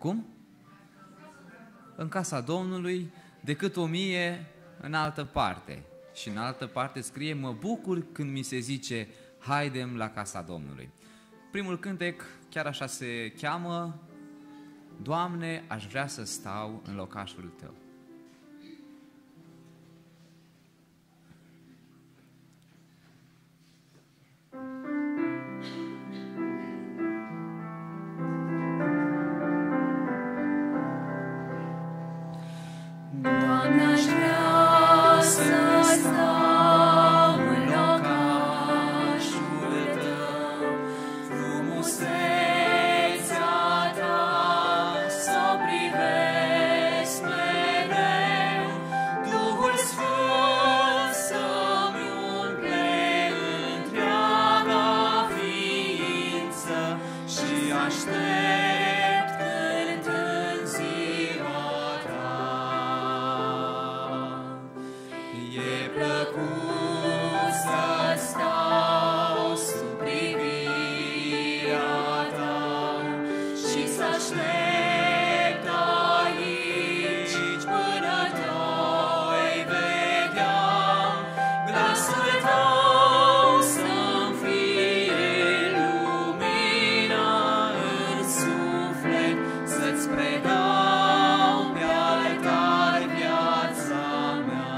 Cum? În casa Domnului, decât 1000 în altă parte. Și în altă parte scrie, mă bucur când mi se zice, haidem la casa Domnului. Primul cântec chiar așa se cheamă, Doamne, aș vrea să stau în locașul Tău. Doamne, aș vrea să stau în locașul Tău, frumusețea Ta să privesc mereu, Duhul Sfânt să-mi umple întreaga ființă și aștept cântând ziua Ta. E plăcut să stau sub privirea Ta și să aștept aici până Doi vedea glasul Tău să-mi fie lumina în suflet, să-ți predau pe altar viața mea.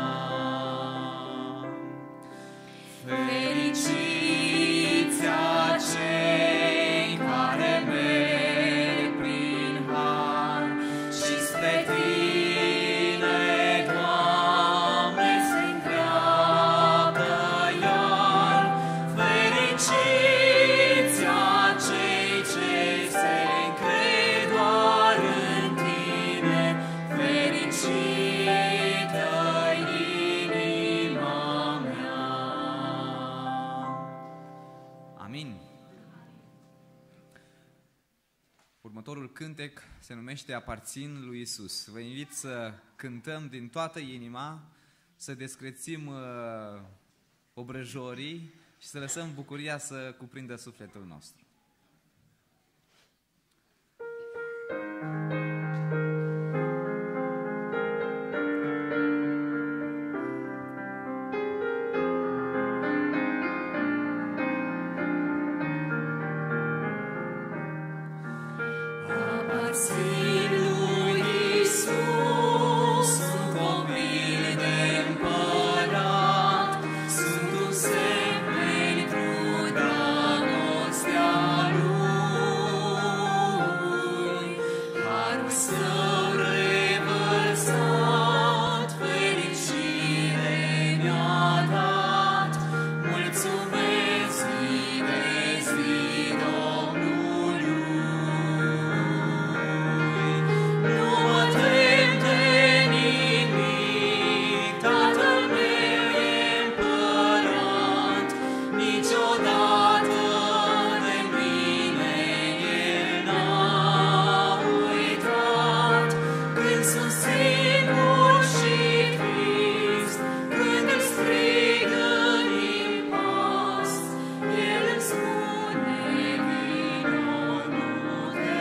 Fericiți acei care merg prin har și spre Tine, Doamne, se îndreaptă iar. Fericiți acei ce se încred doar în Tine, fericită-i inima mea. Amin. Următorul cântec se numește Aparțin lui Isus. Vă invit să cântăm din toată inima, să descrețim obrăjorii și să lăsăm bucuria să cuprindă sufletul nostru. Aparțin lui Isus, sunt copil de împărat, sunt un semn pentru dragostea Lui. Harul Său revărsat, fericire mi-a dat, mulțumesc zi de zi Domnului. Nu mă tem de nimic, Tatăl meu e împărat, niciodată de mine El n-a uitat. Când sunt singur și trist, când îl strig în impas, El îmi spune, vino, nu te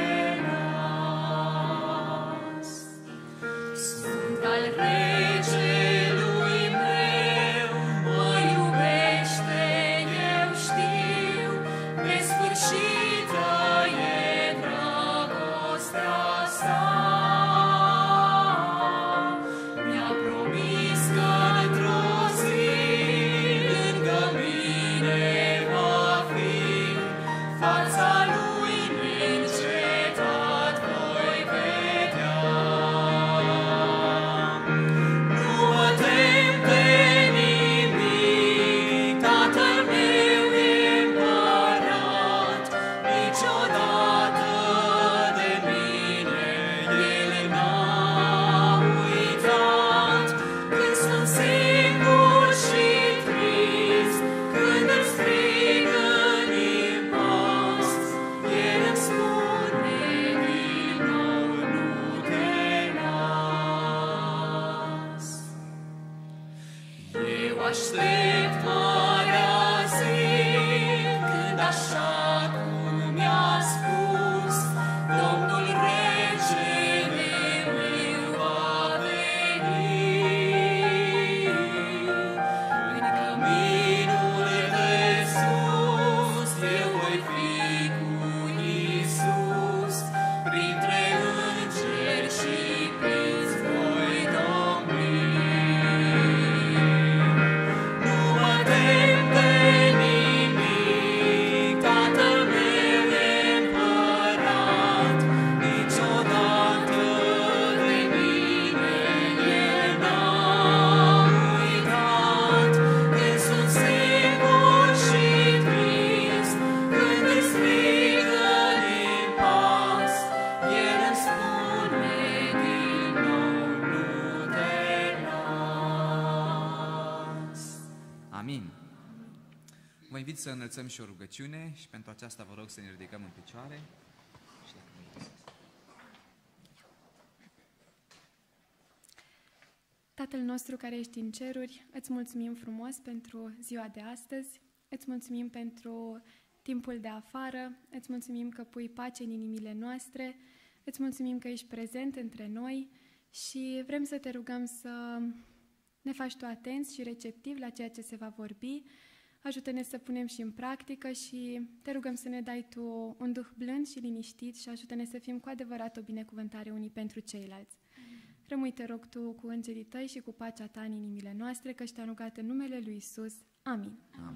las. Sunt al regelui meu, mă iubește, eu știu, nesfârșită e dragostea sa. Mi-a promis că într-o zi lângă mine va fi, fața Lui neîncetat voi vedea. Nu mă tem de nimic, Tatăl meu e împărat, niciodată de mine El n-a uitat. Când sunt singur și trist, când îl strig în impas, El îmi spune, vino, nu te las. Eu aștept marea zi, când așa cum mi-a spus Domnul Rege Vă invit să înălțăm și o rugăciune și pentru aceasta vă rog să ne ridicăm în picioare. Tatăl nostru care ești în ceruri, îți mulțumim frumos pentru ziua de astăzi, îți mulțumim pentru timpul de afară, îți mulțumim că pui pace în inimile noastre, îți mulțumim că ești prezent între noi și vrem să te rugăm să ne faci tu atenți și receptivi la ceea ce se va vorbi. Ajută-ne să punem și în practică și te rugăm să ne dai tu un duh blând și liniștit și ajută-ne să fim cu adevărat o binecuvântare unii pentru ceilalți. Rămâi, te rog, tu cu îngerii tăi și cu pacea ta în inimile noastre, că te-am rugat în numele lui Iisus. Amin. Amin.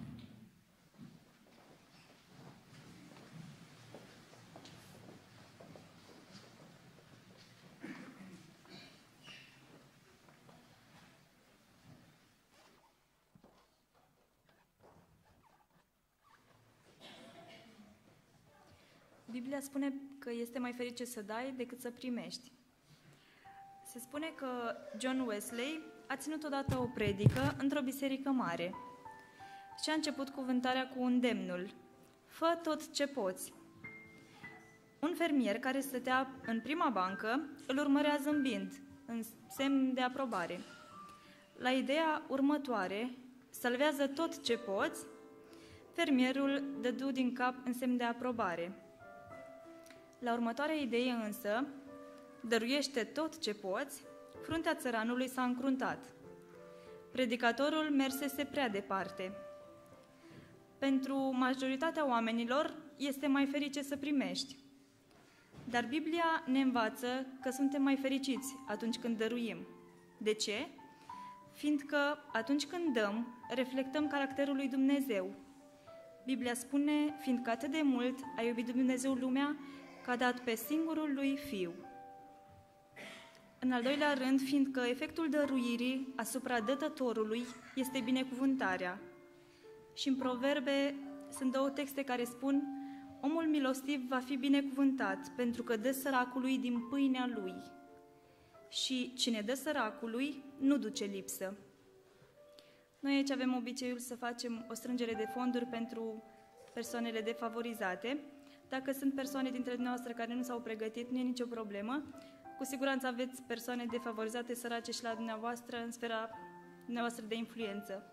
Biblia spune că este mai ferice să dai decât să primești. Se spune că John Wesley a ținut odată o predică într-o biserică mare și a început cuvântarea cu îndemnul: fă tot ce poți. Un fermier care stătea în prima bancă îl urmărea zâmbind, în semn de aprobare. La ideea următoare, salvează tot ce poți, fermierul dădu din cap în semn de aprobare. La următoarea idee însă, dăruiește tot ce poți, fruntea țăranului s-a încruntat. Predicatorul mersese prea departe. Pentru majoritatea oamenilor este mai ferice să primești. Dar Biblia ne învață că suntem mai fericiți atunci când dăruim. De ce? Fiindcă atunci când dăm, reflectăm caracterul lui Dumnezeu. Biblia spune: fiindcă atât de mult a iubit Dumnezeu lumea, că a dat pe singurul lui Fiu. În al doilea rând, fiindcă efectul dăruirii asupra dătătorului este binecuvântarea. Și în Proverbe sunt 2 texte care spun: omul milostiv va fi binecuvântat, pentru că dă săracului din pâinea lui. Și cine dă săracului nu duce lipsă. Noi aici avem obiceiul să facem o strângere de fonduri pentru persoanele defavorizate. Dacă sunt persoane dintre dumneavoastră care nu s-au pregătit, nu e nicio problemă. Cu siguranță aveți persoane defavorizate, sărace și la dumneavoastră, în sfera dumneavoastră de influență.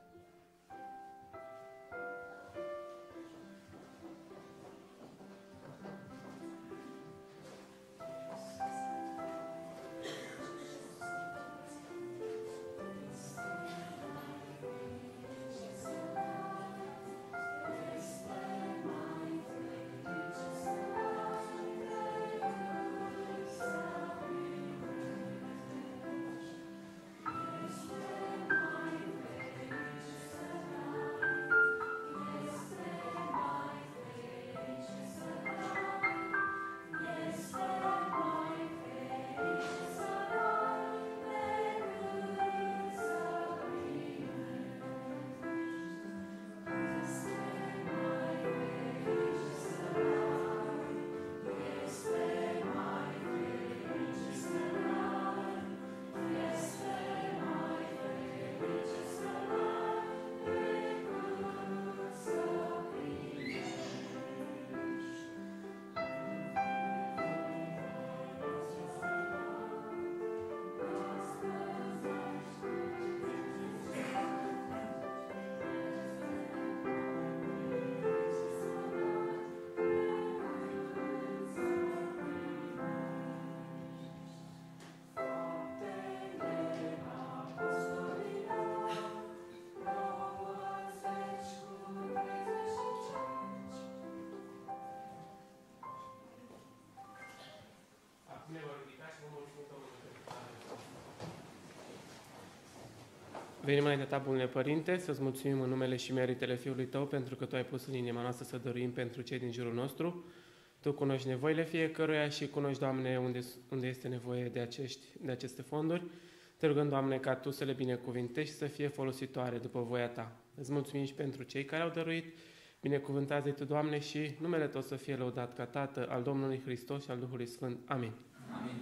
Venim înaintea ta, bunule Părinte, să-ți mulțumim în numele și meritele Fiului Tău, pentru că Tu ai pus în inima noastră să dăruim pentru cei din jurul nostru. Tu cunoști nevoile fiecăruia și cunoști, Doamne, unde este nevoie de aceste fonduri. Te rugăm, Doamne, ca Tu să le binecuvintești și să fie folositoare după voia Ta. Îți mulțumim și pentru cei care au dăruit. Binecuvântează-i Tu, Doamne, și numele Tău să fie lăudat ca Tată al Domnului Hristos și al Duhului Sfânt. Amin. Amin.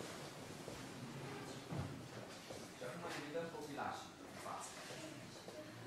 Și acum invităm copilașii în față.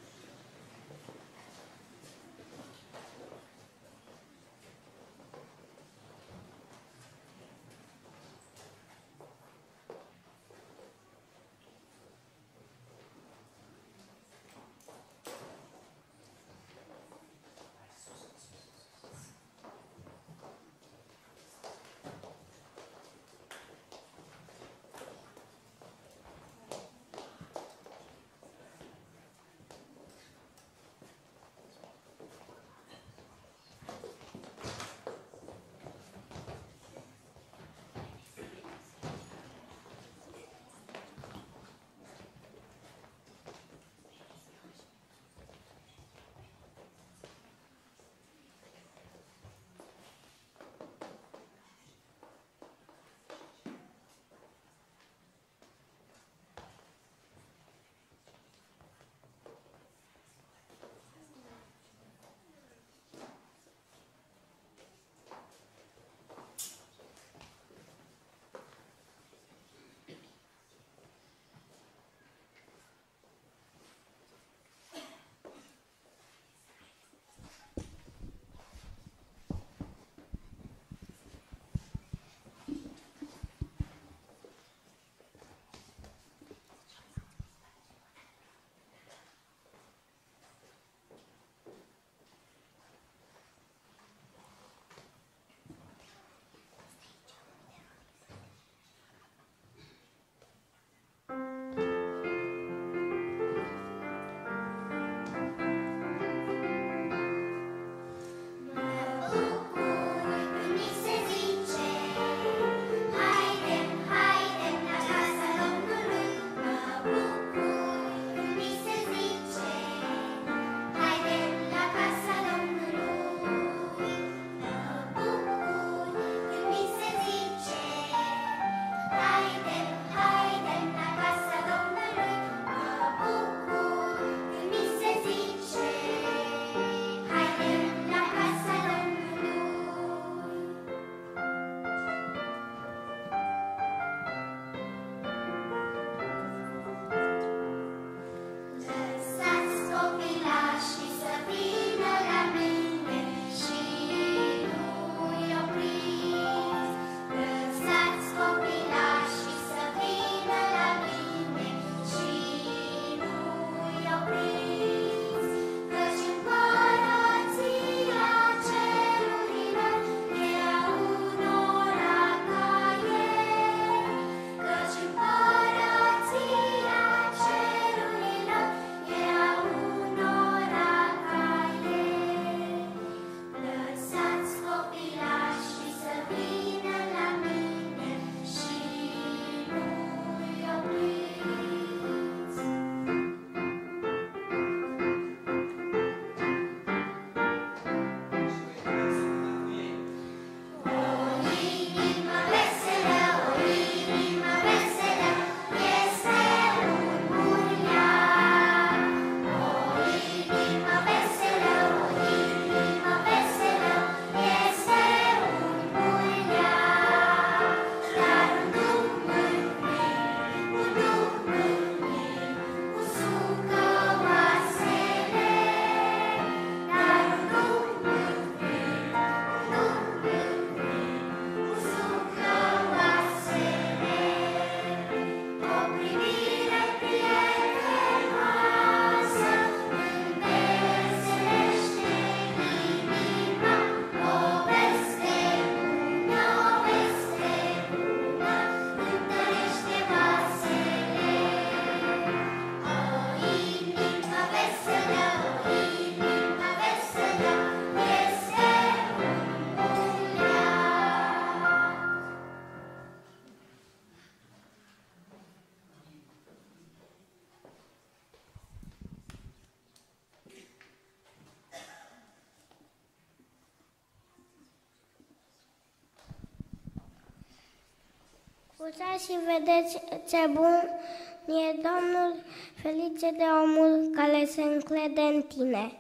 Uitați și vedeți ce bun e Domnul, felice de omul care se încrede în tine.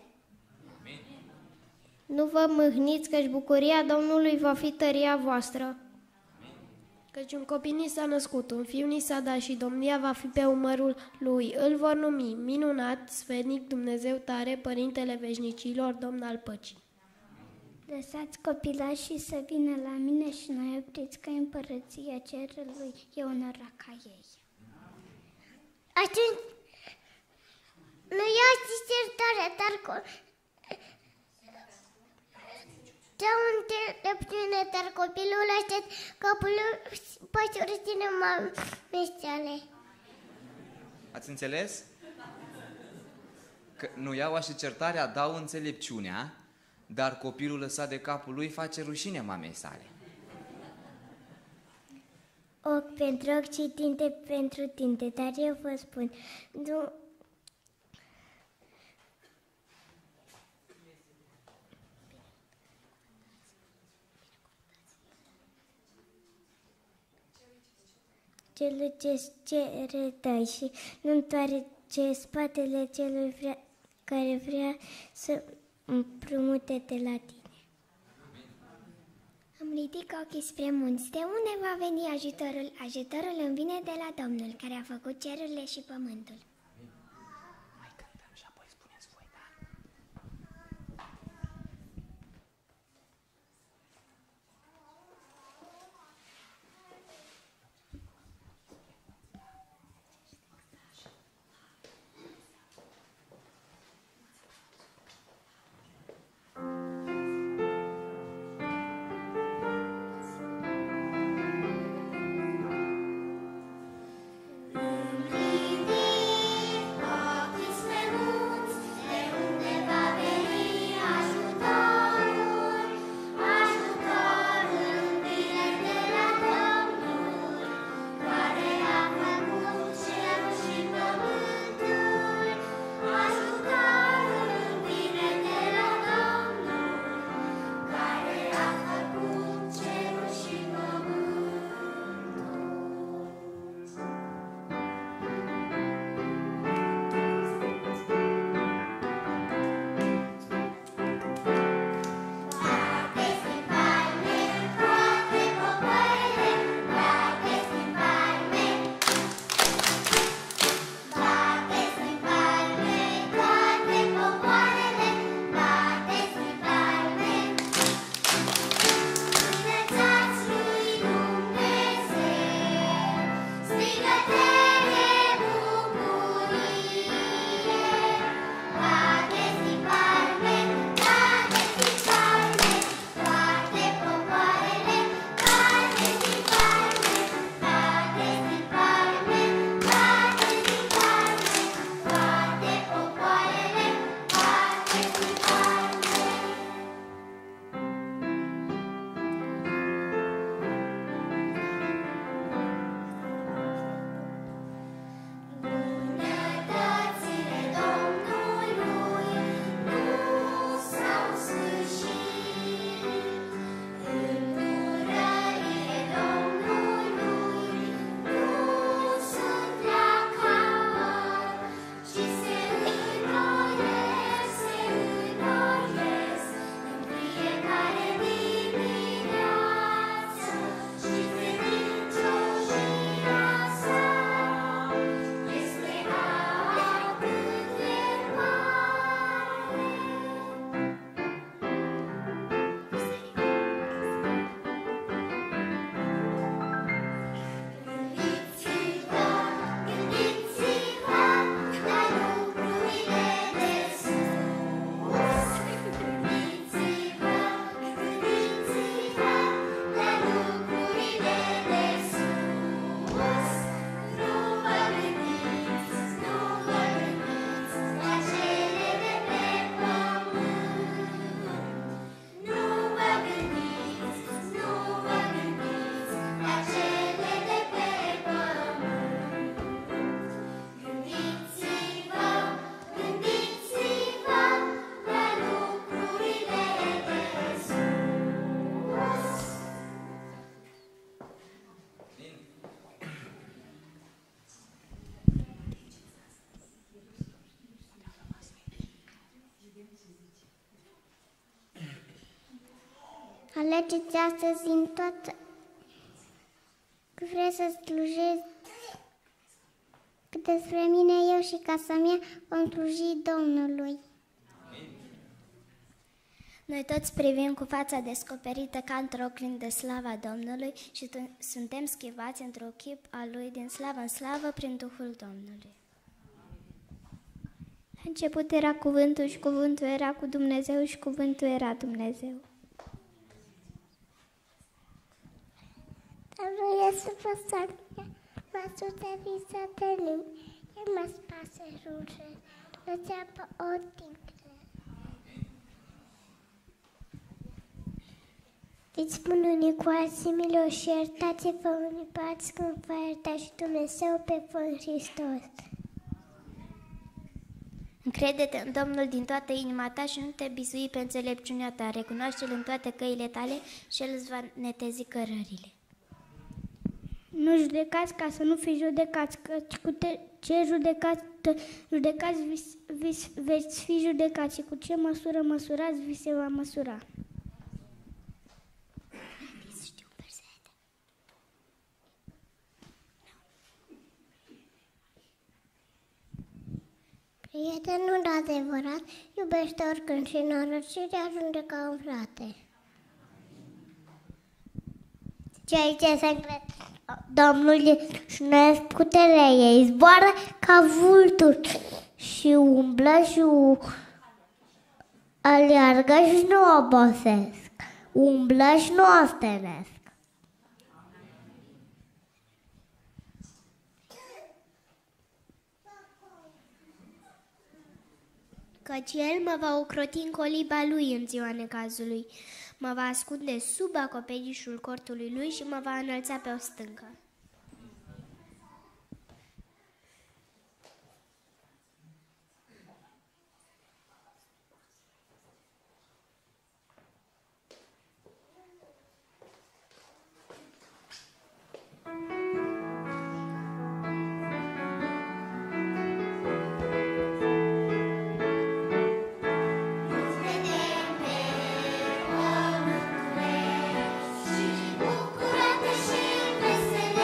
Nu vă mâhniți, căci bucuria Domnului va fi tăria voastră. Căci un copil ni s-a născut, un fiu ni s-a dat și domnia va fi pe umărul lui. Îl vor numi minunat, sfetnic, Dumnezeu tare, Părintele veșnicilor, Domn al păcii. Lăsați copilașii să vină la mine și nu opriți că împărăția cerului e onoarea ca ei. Atunci, nu iați certare, dar ce-au înțelepciune, dar copilul aștept capul păciuri ține mamestele. Ați înțeles? Că nu iau și certarea, dau înțelepciunea, dar copilul lăsat de capul lui face rușine mamei sale. Ochi pentru ochi și tinte pentru tinte, dar eu vă spun, nu... Celui ce cere dai și nu întoarce spatele celui care vrea să împrumute de la tine. Îmi ridic ochii spre munți. De unde va veni ajutorul? Ajutorul îmi vine de la Domnul, care a făcut cerurile și pământul. Mai cântăm și apoi spuneți voi, da? Îmi ridic alegeți astăzi în toată... Vreau să slujesc. Că despre mine, eu și casa mea vom sluji Domnului. Noi toți privim cu fața descoperită ca într-o oglindă slava Domnului și suntem schivați într-un chip al Lui din slavă în slavă prin Duhul Domnului. La început era cuvântul și cuvântul era cu Dumnezeu și cuvântul era Dumnezeu. Dar să vă salve, mă sute visatele, el mă spase rușe, mă țeapă o tincre. Îți spun unii cu alții milă și iertați-vă unii pe alții când vă ierta și Dumnezeu pe voi în Hristos. Încrede-te în Domnul din toată inima ta și nu te bizui pe înțelepciunea ta. Recunoaște-L în toate căile tale și El îți va netezi cărările. Nu judecați ca să nu fiți judecați, căci cu ce judecați veți fi judecați și cu ce măsură măsurați vi se va măsura. Prietenul adevărat iubește oricând și norocirea ajunge ca un frate. Cei ce se încred Domnul și nu puterea ei zboară ca vulturi și umblă și aleargă și nu obosesc, umblă și nu ostenesc. Căci El mă va ocroti în coliba Lui în ziua necazului, mă va ascunde sub acoperișul cortului Lui și mă va înălța pe o stâncă. Bucură-te și veselește.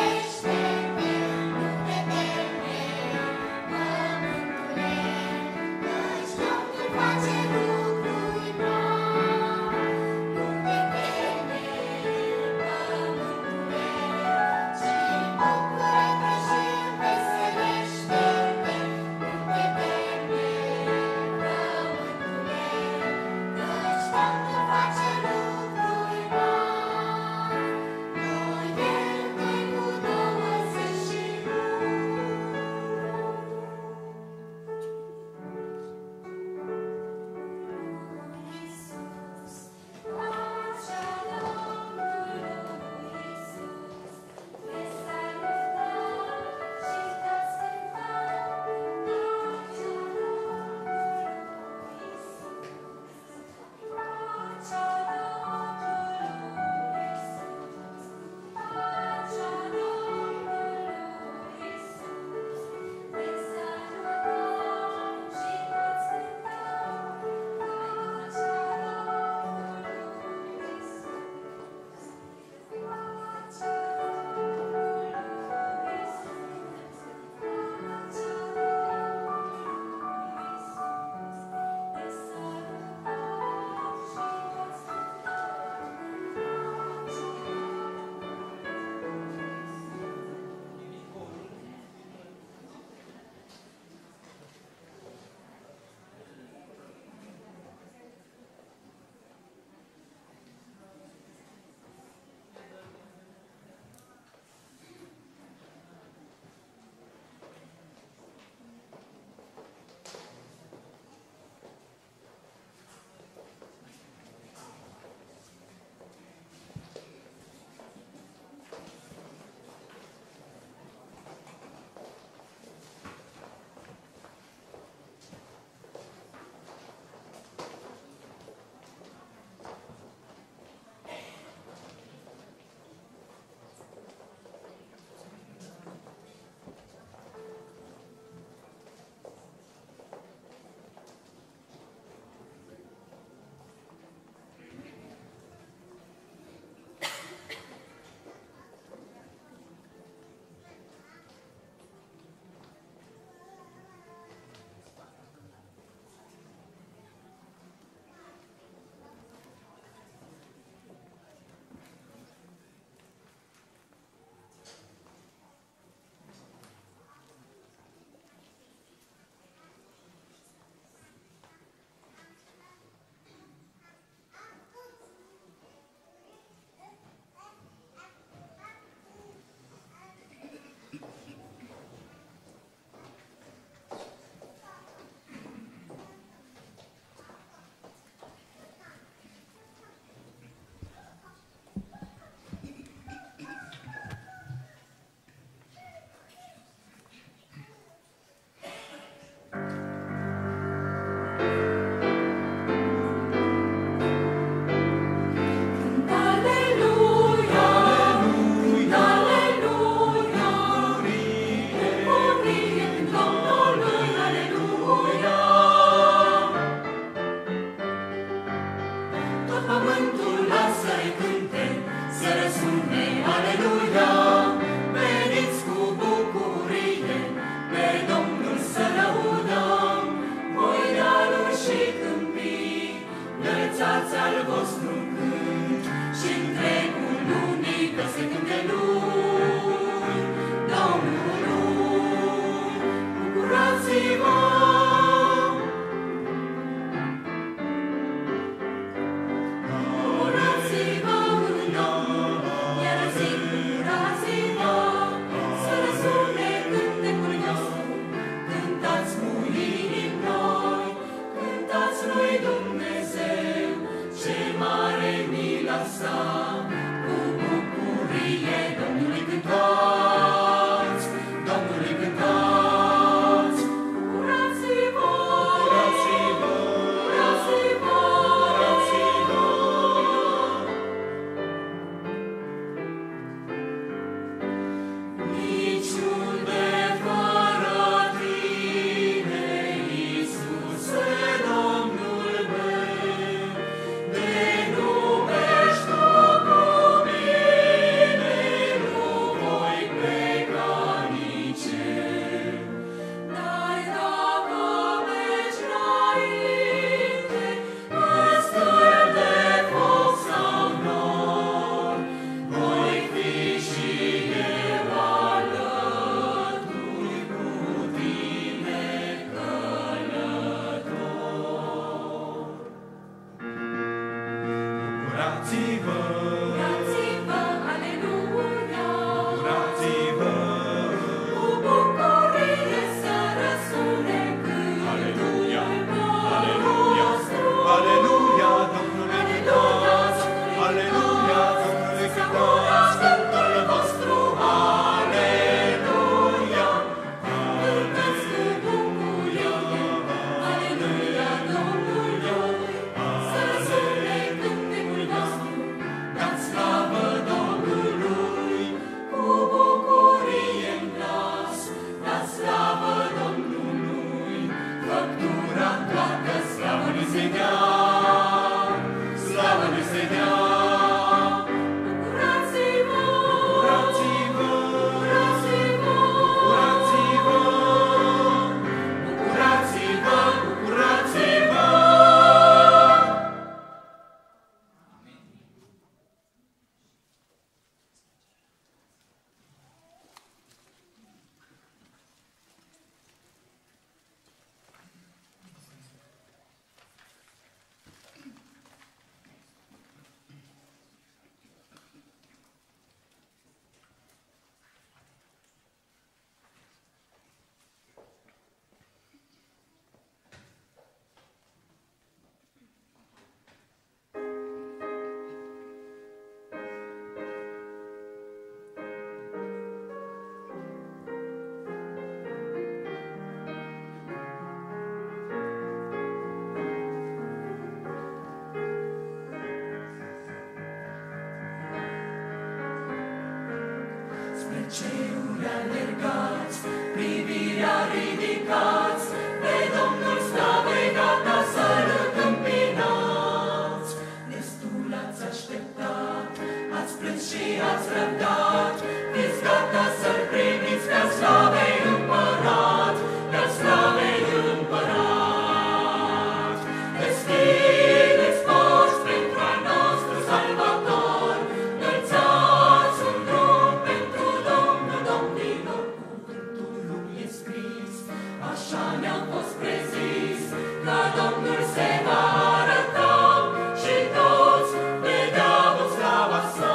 ceruri alergați, privirea ridicați, pe Domnul slavei gata să-L întâmpinați. Destul ați așteptat, ați plâns și ați răbdat, fiți gata să-L primiți ca slavei împărat, ca slavei împărat. Deschideți porți pentru al nostru Salvator, înălțați un drum pentru Domnul domnilor. Cuvântul lui e scris, așa ne-a fost prezis, că Domnul se va arăta și toți vedeau slava sa.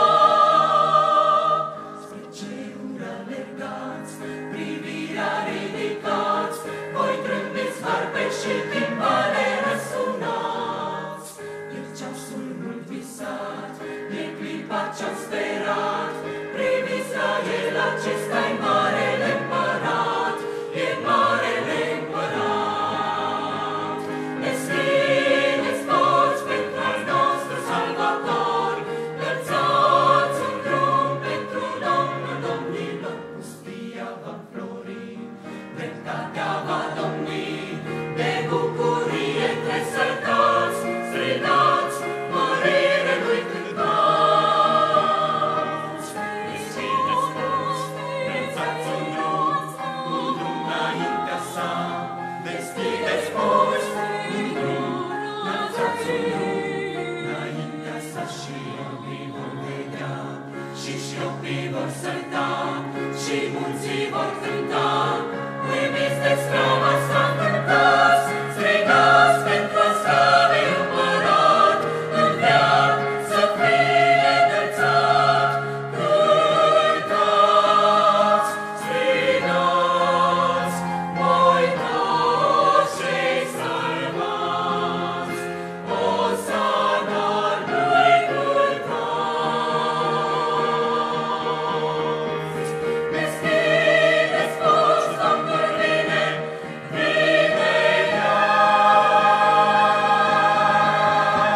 Spre ceruri alergați, privirea ridicați, voi trânbiți harpe și timbale răsunați. E ceasul mult visat, e clipa ce-am sperat, priviți la El, acesta-i marele împărat, e marele împărat. Deschideți porți pentru al nostru Salvator, înălțați un drum pentru Domnul domnilor. Pustia va înflori, dreptatea va domni, de bucurie tresăltați, strigați, mărire lui cântați. Deschideți porți, înălțați un drum înaintea sa. Deschideți porți, un drum, înălțați un drum înaintea sa. Și orbii vor vedea, și șiopii vor sălta, și munții vor cânta. Uimiți de slava sa cântați, strigați pentru a slavei împărat, în veac să fie înălțat. Cântați, strigați, voi toți cei salvați, Osana lui cântați. Deschideți porți, Domnul vine, vine iar.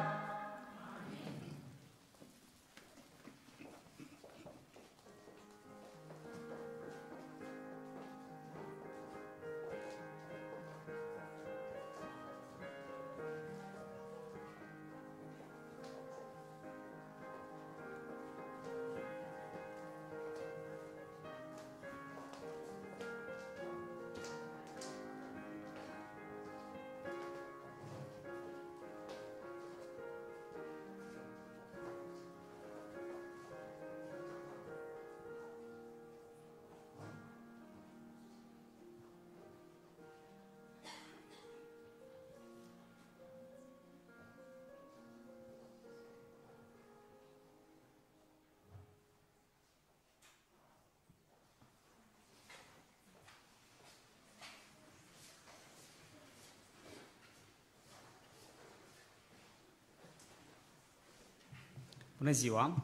Bună ziua!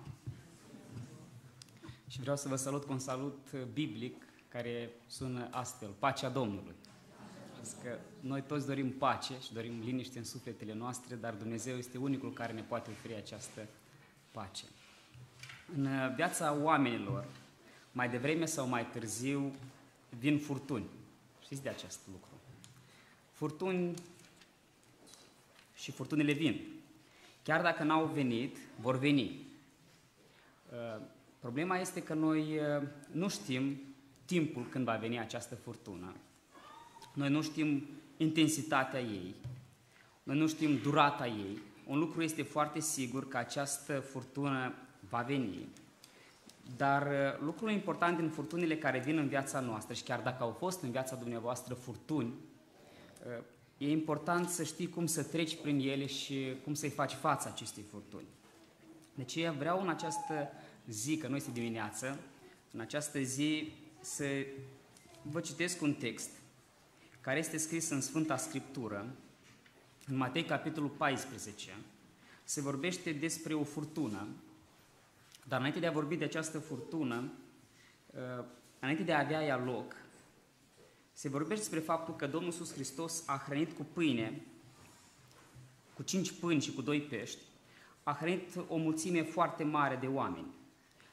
Și vreau să vă salut cu un salut biblic care sună astfel: pacea Domnului. Știți că noi toți dorim pace și dorim liniște în sufletele noastre, dar Dumnezeu este unicul care ne poate oferi această pace. În viața oamenilor, mai devreme sau mai târziu, vin furtuni. Știți de acest lucru? Furtuni și furtunile vin. Chiar dacă n-au venit, vor veni. Problema este că noi nu știm timpul când va veni această furtună. Noi nu știm intensitatea ei. Noi nu știm durata ei. Un lucru este foarte sigur, că această furtună va veni. Dar lucrul important din furtunile care vin în viața noastră, și chiar dacă au fost în viața dumneavoastră furtuni, e important să știi cum să treci prin ele și cum să-i faci față acestei furtuni. Deci eu vreau în această zi, că nu este dimineață, în această zi să vă citesc un text care este scris în Sfânta Scriptură, în Matei, capitolul 14. Se vorbește despre o furtună, dar înainte de a vorbi de această furtună, înainte de a avea ea loc, se vorbește despre faptul că Domnul Iisus Hristos a hrănit cu pâine, cu 5 pâini și cu 2 pești, a hrănit o mulțime foarte mare de oameni.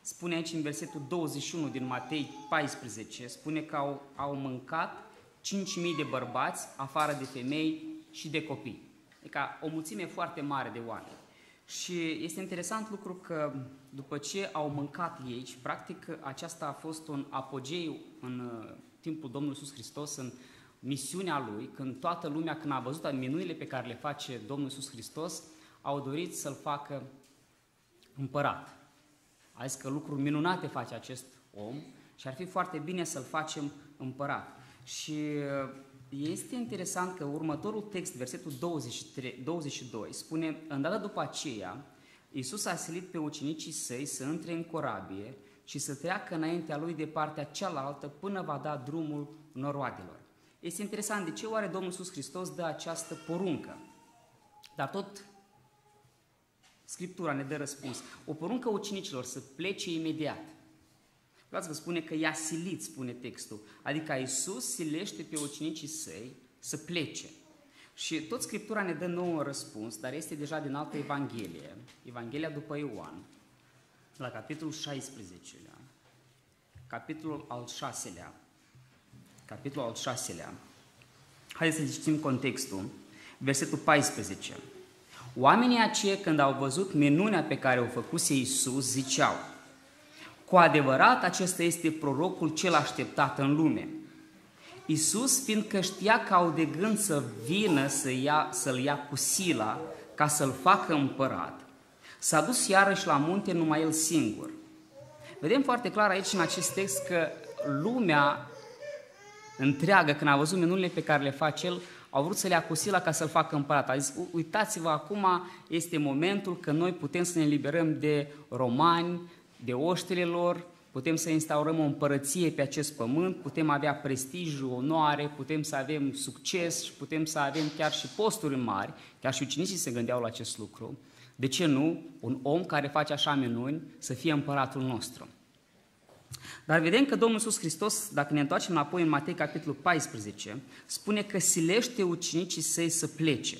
spune aici în versetul 21 din Matei 14, spune că au mâncat 5.000 de bărbați, afară de femei și de copii. Adică o mulțime foarte mare de oameni. Și este interesant lucru că după ce au mâncat ei, și practic aceasta a fost un apogeu în timpul Domnului Iisus Hristos, în misiunea Lui, când toată lumea, când a văzut minunile pe care le face Domnul Iisus Hristos, au dorit să-L facă împărat. A zis că lucruri minunate face acest om și ar fi foarte bine să-L facem împărat. Și este interesant că următorul text, versetul 22, spune: îndată după aceea, Iisus a silit pe ucenicii săi să intre în corabie și să treacă înaintea lui de partea cealaltă până va da drumul noroadelor. Este interesant de ce oare Domnul Iisus Hristos dă această poruncă. Dar tot Scriptura ne dă răspuns. O poruncă ucenicilor să plece imediat. Vreau să vă spune că i-a silit, spune textul. Adică Iisus silește pe ucenicii săi să plece. Și tot Scriptura ne dă nou un răspuns, dar este deja din altă Evanghelie. Evanghelia după Ioan, la capitolul 16-lea, capitolul al 6-lea. Capitolul al 6-lea. Haideți să citim contextul. Versetul 14. Oamenii aceia, când au văzut minunea pe care o făcuse Iisus, ziceau: cu adevărat, acesta este prorocul cel așteptat în lume. Iisus, fiindcă știa că au de gând să vină să-l ia cu sila ca să-l facă împărat, s-a dus iarăși la munte numai el singur. Vedem foarte clar aici în acest text că lumea întreagă, când a văzut minunile pe care le face el, au vrut să-l ia cu sila ca să-l facă împărat. A zis: uitați-vă, acum este momentul că noi putem să ne eliberăm de romani, de oștile lor, putem să instaurăm o împărăție pe acest pământ, putem avea prestigiu, onoare, putem să avem succes și putem să avem chiar și posturi mari. Chiar și ucenicii se gândeau la acest lucru. De ce nu un om care face așa minuni să fie împăratul nostru? Dar vedem că Domnul Iisus Hristos, dacă ne întoarcem înapoi în Matei capitolul 14, spune că silește ucenicii săi să plece.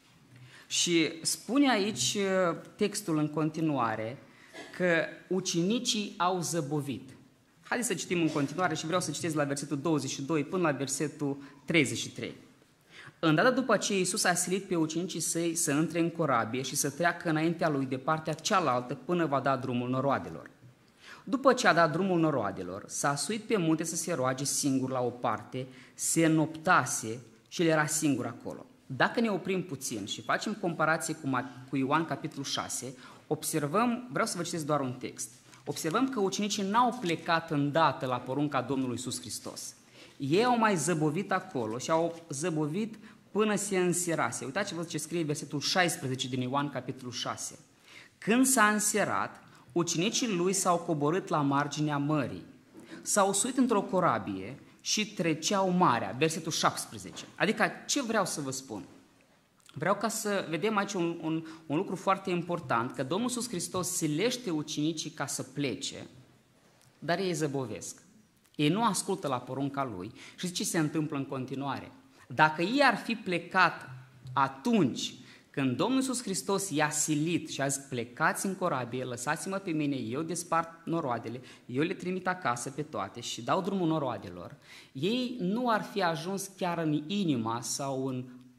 Și spune aici textul în continuare că ucenicii au zăbovit. Haideți să citim în continuare și vreau să citesc la versetul 22 până la versetul 33. Îndată după ce Iisus a silit pe ucenicii săi să intre în corabie și să treacă înaintea lui de partea cealaltă până va da drumul noroadelor. După ce a dat drumul noroadelor, s-a suit pe munte să se roage singur la o parte, se înoptase și el era singur acolo. Dacă ne oprim puțin și facem comparație cu Ioan capitolul 6, observăm, vreau să vă citesc doar un text, observăm că ucenicii n-au plecat îndată la porunca Domnului Iisus Hristos. Ei au mai zăbovit acolo și au zăbovit până se înserase. Uitați-vă ce scrie versetul 16 din Ioan capitolul 6. Când s-a înserat, ucenicii lui s-au coborât la marginea mării, s-au suit într-o corabie și treceau marea, versetul 17. Adică ce vreau să vă spun? Vreau ca să vedem aici un lucru foarte important, că Domnul Iisus Hristos silește ucenicii ca să plece, dar ei zăbovesc. Ei nu ascultă la porunca Lui și ce se întâmplă în continuare? Dacă ei ar fi plecat atunci când Domnul Iisus Hristos i-a silit și a zis: plecați în corabie, lăsați-mă pe mine, eu despart noroadele, eu le trimit acasă pe toate și dau drumul noroadelor, ei nu ar fi ajuns chiar în inima sau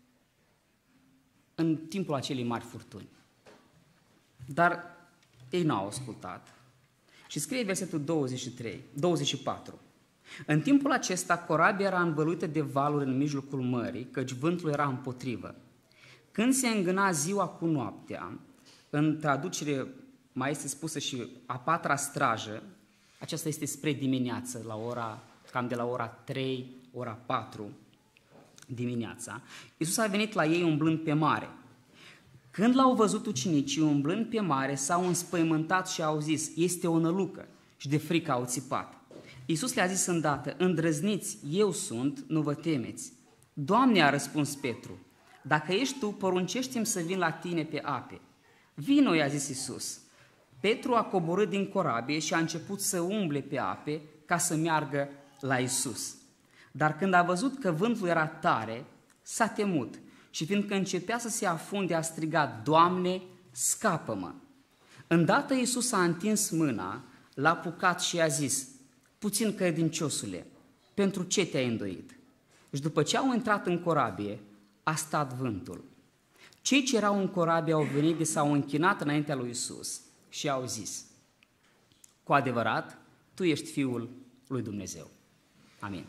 în timpul acelei mari furtuni. Dar ei n-au ascultat. Și scrie versetul 24. În timpul acesta, corabia era învăluită de valuri în mijlocul mării, căci vântul era împotrivă. Când se îngâna ziua cu noaptea, în traducere mai este spusă și a patra strajă, aceasta este spre dimineață, cam de la ora 3, ora 4 dimineața, Iisus a venit la ei umblând pe mare. Când l-au văzut ucenicii umblând pe mare, s-au înspăimântat și au zis: este o nălucă, și de frică au țipat. Iisus le-a zis îndată: îndrăzniți, eu sunt, nu vă temeți. Doamne, a răspuns Petru, dacă ești tu, poruncește-mi să vin la tine pe ape. Vino, i-a zis Iisus. Petru a coborât din corabie și a început să umble pe ape ca să meargă la Iisus. Dar când a văzut că vântul era tare, s-a temut și fiindcă începea să se afunde, a strigat: Doamne, scapă-mă! Îndată Iisus a întins mâna, l-a apucat și i-a zis: puțin credinciosule, pentru ce te-ai îndoit? Și după ce au intrat în corabie, a stat vântul. Cei ce erau în corabie au venit și s-au închinat înaintea lui Iisus și au zis: cu adevărat, tu ești Fiul lui Dumnezeu. Amin.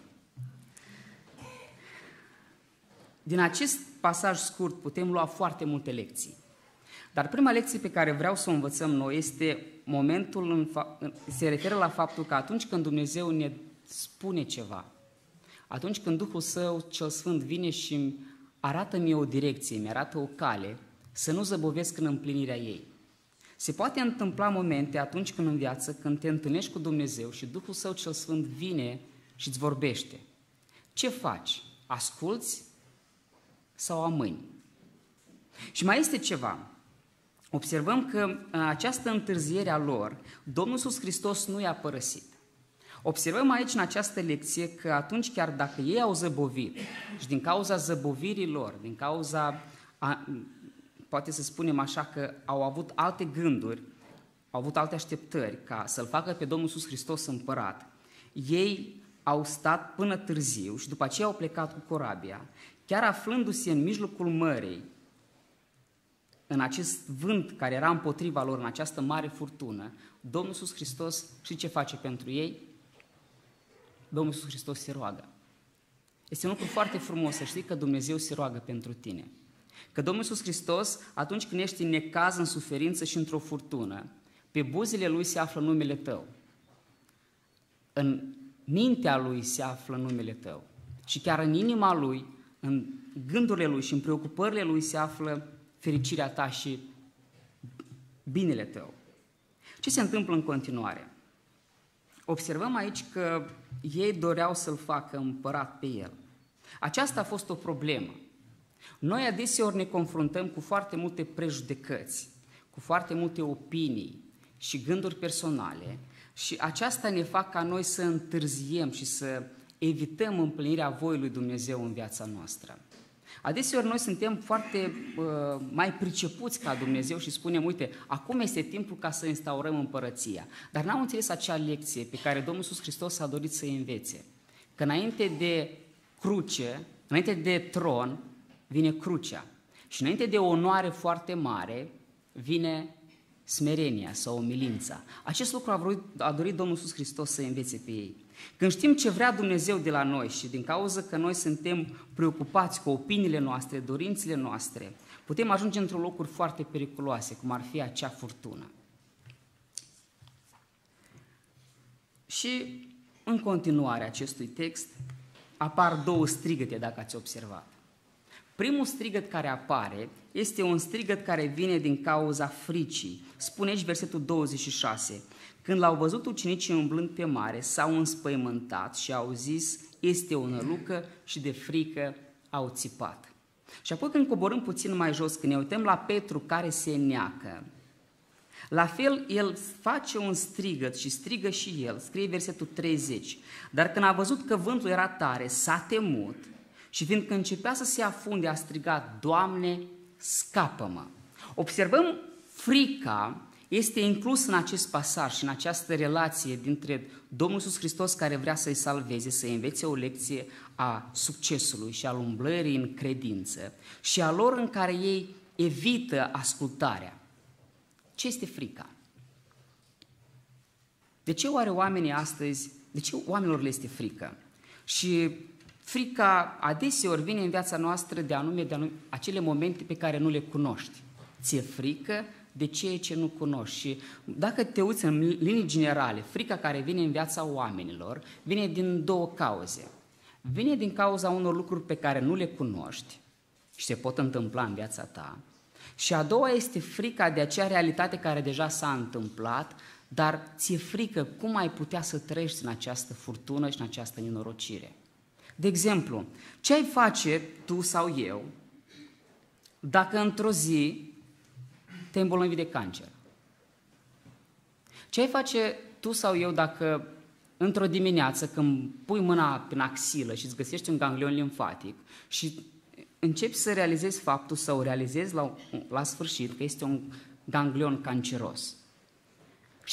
Din acest pasaj scurt putem lua foarte multe lecții. Dar prima lecție pe care vreau să o învățăm noi este se referă la faptul că atunci când Dumnezeu ne spune ceva, atunci când Duhul Său cel Sfânt vine și îmi arată mie o direcție, mi arată o cale, să nu zăbovesc în împlinirea ei. Se poate întâmpla momente atunci când în viață, când te întâlnești cu Dumnezeu și Duhul Său cel Sfânt vine și îți vorbește. Ce faci? Asculți sau amâni? Și mai este ceva. Observăm că în această întârziere a lor, Domnul Iisus Hristos nu i-a părăsit. Observăm aici în această lecție că atunci chiar dacă ei au zăbovit și din cauza zăbovirii lor, din cauza, poate să spunem așa, că au avut alte gânduri, au avut alte așteptări ca să-L facă pe Domnul Iisus Hristos împărat, ei au stat până târziu și după aceea au plecat cu corabia, chiar aflându-se în mijlocul mării, în acest vânt care era împotriva lor, în această mare furtună, Domnul Iisus Hristos și ce face pentru ei? Domnul Iisus Hristos se roagă. Este un lucru foarte frumos să știi că Dumnezeu se roagă pentru tine. Că Domnul Iisus Hristos, atunci când ești în necaz, în suferință și într-o furtună, pe buzele Lui se află numele tău. În mintea Lui se află numele tău. Și chiar în inima Lui, în gândurile Lui și în preocupările Lui se află fericirea ta și binele tău. Ce se întâmplă în continuare? Observăm aici că ei doreau să-L facă împărat pe El. Aceasta a fost o problemă. Noi adeseori ne confruntăm cu foarte multe prejudecăți, cu foarte multe opinii și gânduri personale și aceasta ne fac ca noi să întârziem și să evităm împlinirea voii lui Dumnezeu în viața noastră. Adeseori noi suntem foarte mai pricepuți ca Dumnezeu și spunem: uite, acum este timpul ca să instaurăm împărăția. Dar n-am înțeles acea lecție pe care Domnul Iisus Hristos a dorit să-i învețe. Că înainte de cruce, înainte de tron, vine crucea. Și înainte de o onoare foarte mare, vine smerenia sau umilința. Acest lucru a dorit Domnul Iisus Hristos să învețe pe ei. Când știm ce vrea Dumnezeu de la noi și din cauza că noi suntem preocupați cu opiniile noastre, dorințele noastre, putem ajunge într-o locuri foarte periculoase, cum ar fi acea furtună. Și în continuare acestui text apar două strigăte, dacă ați observat. Primul strigăt care apare este un strigăt care vine din cauza fricii. Spune aici versetul 26. Când l-au văzut ucenicii umblând pe mare, s-au înspăimântat și au zis: este o nălucă, și de frică au țipat. Și apoi când coborâm puțin mai jos, când ne uităm la Petru care se neacă, la fel el face un strigăt și strigă și el, scrie versetul 30. Dar când a văzut că vântul era tare, s-a temut și fiindcă începea să se afunde, a strigat: Doamne, scapă-mă! Observăm frica este inclus în acest pasaj și în această relație dintre Domnul Iisus Hristos care vrea să-i salveze, să-i învețe o lecție a succesului și al umblării în credință și a lor în care ei evită ascultarea. Ce este frica? De ce oare oamenii astăzi, de ce oamenilor le este frică? Și frica adeseori vine în viața noastră de anume acele momente pe care nu le cunoști. Ți-e frică de ceea ce nu cunoști. Și dacă te uiți în linii generale, frica care vine în viața oamenilor vine din două cauze. Vine din cauza unor lucruri pe care nu le cunoști și se pot întâmpla în viața ta. Și a doua este frica de acea realitate care deja s-a întâmplat, dar ți-e frică cum ai putea să trăiești în această furtună și în această nenorocire. De exemplu, ce ai face tu sau eu dacă într-o zi te îmbolnăvi de cancer? Ce ai face tu sau eu dacă într-o dimineață, când pui mâna în axilă și îți găsești un ganglion limfatic și începi să realizezi faptul sau realizezi la sfârșit că este un ganglion canceros? Și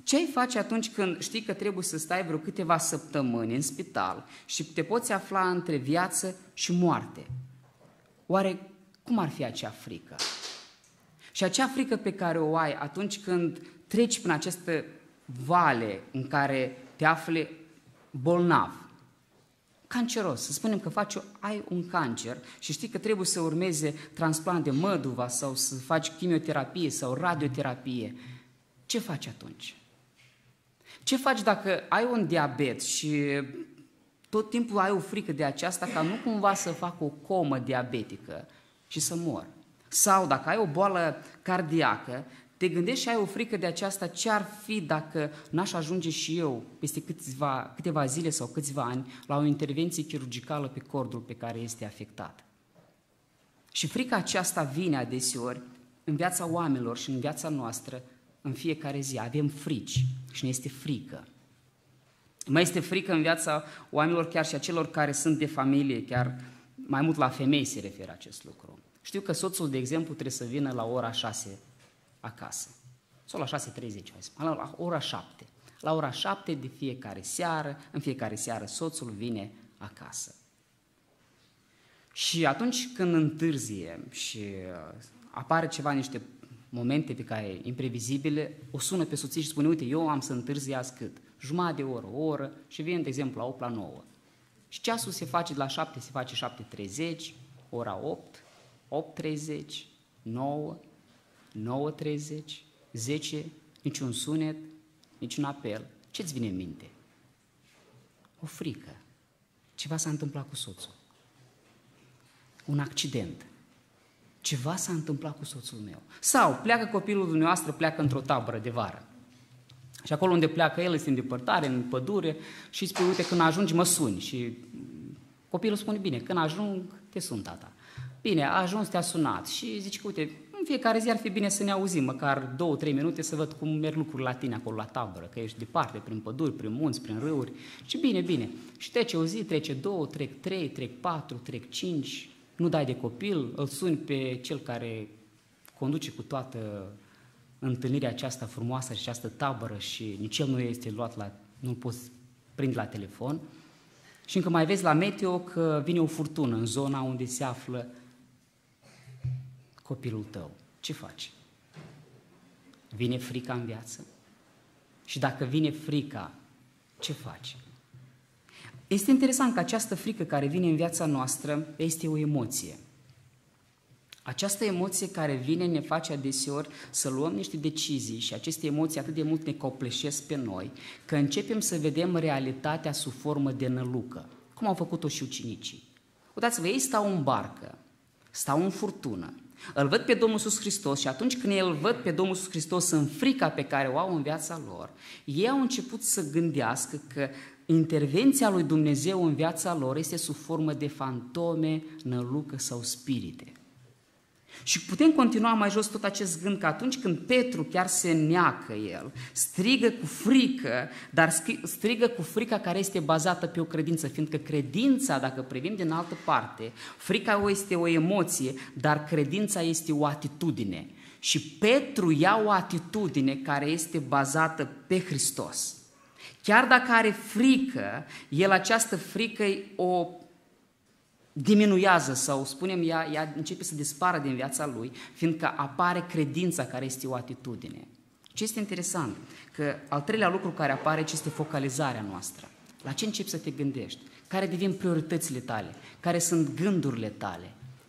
Ce ai face atunci când știi că trebuie să stai vreo câteva săptămâni în spital și te poți afla între viață și moarte? Oare cum ar fi acea frică? Și acea frică pe care o ai atunci când treci prin această vale în care te afli bolnav, canceros, să spunem că ai un cancer și știi că trebuie să urmeze transplant de măduva sau să faci chimioterapie sau radioterapie, ce faci atunci? Ce faci dacă ai un diabet și tot timpul ai o frică de aceasta ca nu cumva să fac o comă diabetică și să mor? Sau dacă ai o boală cardiacă, te gândești și ai o frică de aceasta, ce ar fi dacă n-aș ajunge și eu peste câteva zile sau câțiva ani la o intervenție chirurgicală pe cordul pe care este afectat. Și frica aceasta vine adeseori în viața oamenilor și în viața noastră în fiecare zi. Avem frici și ne este frică. Mai este frică în viața oamenilor chiar și a celor care sunt de familie, chiar mai mult la femei se referă acest lucru. Știu că soțul, de exemplu, trebuie să vină la ora 6 acasă. Sau la 6:30, la ora 7. La ora 7 de fiecare seară, în fiecare seară soțul vine acasă. Și atunci când întârzie și apare ceva, niște momente pe care imprevizibile, o sună pe soție și spune, uite, eu am să întârzi azi cât? Jumătate de oră, o oră și vin, de exemplu, la 8 la 9. Și ceasul se face de la 7, se face 7:30, ora 8, 8:30, 9, 9:30, 10, niciun sunet, niciun apel. Ce-ți vine în minte? O frică. Ceva s-a întâmplat cu soțul. Un accident. Ceva s-a întâmplat cu soțul meu. Sau pleacă copilul dumneavoastră, pleacă într-o tabără de vară. Și acolo unde pleacă el este în depărtare, în pădure și îi spui, uite, când ajungi mă suni. Și copilul spune, bine, când ajung, te sun, tata. Bine, a ajuns, te-a sunat și zici că, uite, în fiecare zi ar fi bine să ne auzim, măcar 2-3 minute să văd cum merg lucrurile la tine acolo la tabără, că ești departe, prin păduri, prin munți, prin râuri. Și bine, bine. Și trece o zi, trece 2, trec 3, trec 4, trec 5, nu dai de copil, îl suni pe cel care conduce cu toată întâlnirea aceasta frumoasă și această tabără și nici el nu este luat nu-l poți prinde la telefon. Și încă mai vezi la meteo că vine o furtună în zona unde se află copilul tău. Ce faci? Vine frica în viață? Și dacă vine frica, ce faci? Este interesant că această frică care vine în viața noastră este o emoție. Această emoție care vine ne face adeseori să luăm niște decizii și aceste emoții atât de mult ne copleșesc pe noi, că începem să vedem realitatea sub formă de nălucă, cum au făcut-o și ucenicii. Uitați-vă, ei stau în barcă, stau în furtună, îl văd pe Domnul Iisus Hristos și atunci când ei îl văd pe Domnul Iisus Hristos în frica pe care o au în viața lor, ei au început să gândească că intervenția lui Dumnezeu în viața lor este sub formă de fantome, nălucă sau spirite. Și putem continua mai jos tot acest gând că atunci când Petru chiar se neacă el, strigă cu frică, dar strigă cu frica care este bazată pe o credință, fiindcă credința, dacă privim din altă parte, frica este o emoție, dar credința este o atitudine. Și Petru ia o atitudine care este bazată pe Hristos. Chiar dacă are frică, el această frică o diminuează sau, spunem, ea începe să dispară din viața lui, fiindcă apare credința care este o atitudine. Ce este interesant? Că al treilea lucru care apare este focalizarea noastră. La ce începi să te gândești? Care devin prioritățile tale? Care sunt gândurile tale?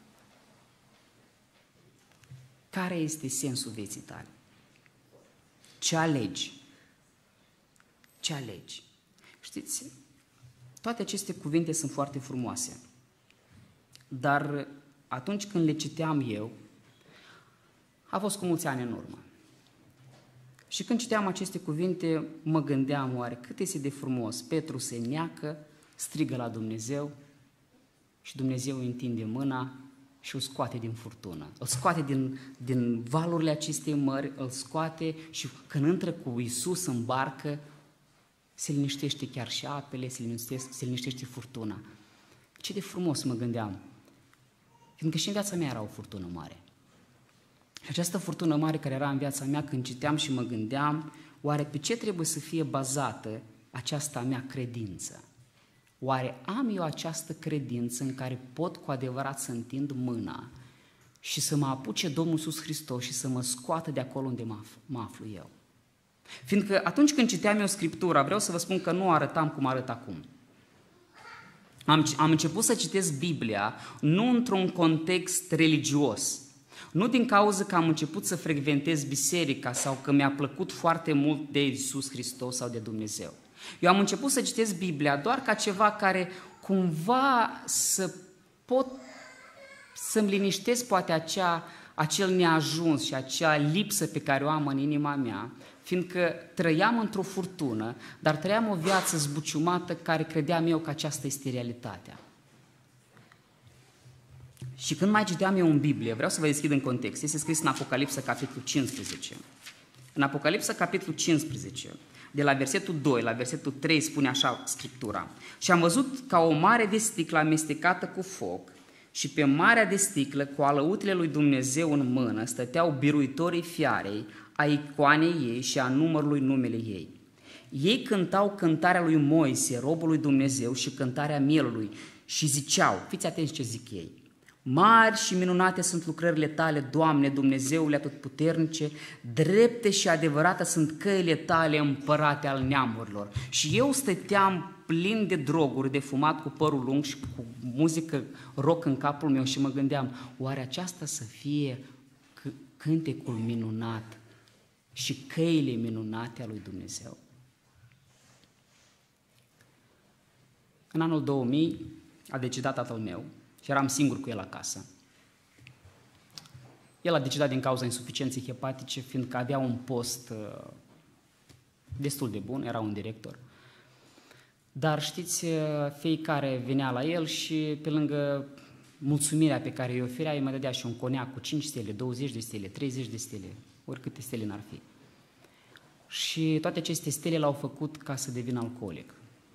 Care este sensul vieții tale? Ce alegi? Ce alegi? Știți, toate aceste cuvinte sunt foarte frumoase. Dar atunci când le citeam eu, a fost cu mulți ani în urmă. Și când citeam aceste cuvinte, mă gândeam, oare cât este de frumos. Petru se neacă, strigă la Dumnezeu și Dumnezeu îi întinde mâna și îl scoate din furtună. Îl scoate din valurile acestei mări, îl scoate și când intră cu Iisus în barcă, se liniștește chiar și apele, se liniștește furtuna. Ce de frumos, mă gândeam. Fiindcă și în viața mea era o furtună mare. Și această furtună mare care era în viața mea, când citeam și mă gândeam, Oare pe ce trebuie să fie bazată această a mea credință? Oare am eu această credință în care pot cu adevărat să întind mâna și să mă apuce Domnul Iisus Hristos și să mă scoată de acolo unde mă aflu eu? Fiindcă atunci când citeam eu Scriptura, vreau să vă spun că nu arătam cum arăt acum. Am început să citesc Biblia nu într-un context religios, nu din cauza că am început să frecventez biserica sau că mi-a plăcut foarte mult de Iisus Hristos sau de Dumnezeu. Eu am început să citesc Biblia doar ca ceva care cumva să pot să-mi liniștesc poate acel neajuns și acea lipsă pe care o am în inima mea, fiindcă trăiam într-o furtună, dar trăiam o viață zbuciumată care credeam eu că aceasta este realitatea. Și când mai citeam eu în Biblie, vreau să vă deschid în context, este scris în Apocalipsa, capitolul 15. În Apocalipsa, capitolul 15, de la versetul 2 la versetul 3 spune așa Scriptura: și am văzut ca o mare de sticlă amestecată cu foc și pe marea de sticlă cu alăutile lui Dumnezeu în mână stăteau biruitorii fiarei, a icoanei ei și a numărului numele ei. Ei cântau cântarea lui Moise, robul lui Dumnezeu, și cântarea mielului și ziceau, fiți atenți ce zic ei: mari și minunate sunt lucrările tale, Doamne, Dumnezeule atotputernice, drepte și adevărate sunt căile tale, împărate al neamurilor. Și eu stăteam plin de droguri, de fumat, cu părul lung și cu muzică rock în capul meu și mă gândeam, oare aceasta să fie cântecul minunat și căile minunate a lui Dumnezeu? În anul 2000 a decedat tatăl meu și eram singur cu el acasă. El a decedat din cauza insuficienței hepatice, fiindcă avea un post destul de bun, era un director. Dar știți, fiecare venea la el și pe lângă mulțumirea pe care îi oferea, îi mai dădea și un coniac cu 5 stele, 20 de stele, 30 de stele, oricâte stele n-ar fi. Și toate aceste stele l-au făcut ca să devină alcoolic.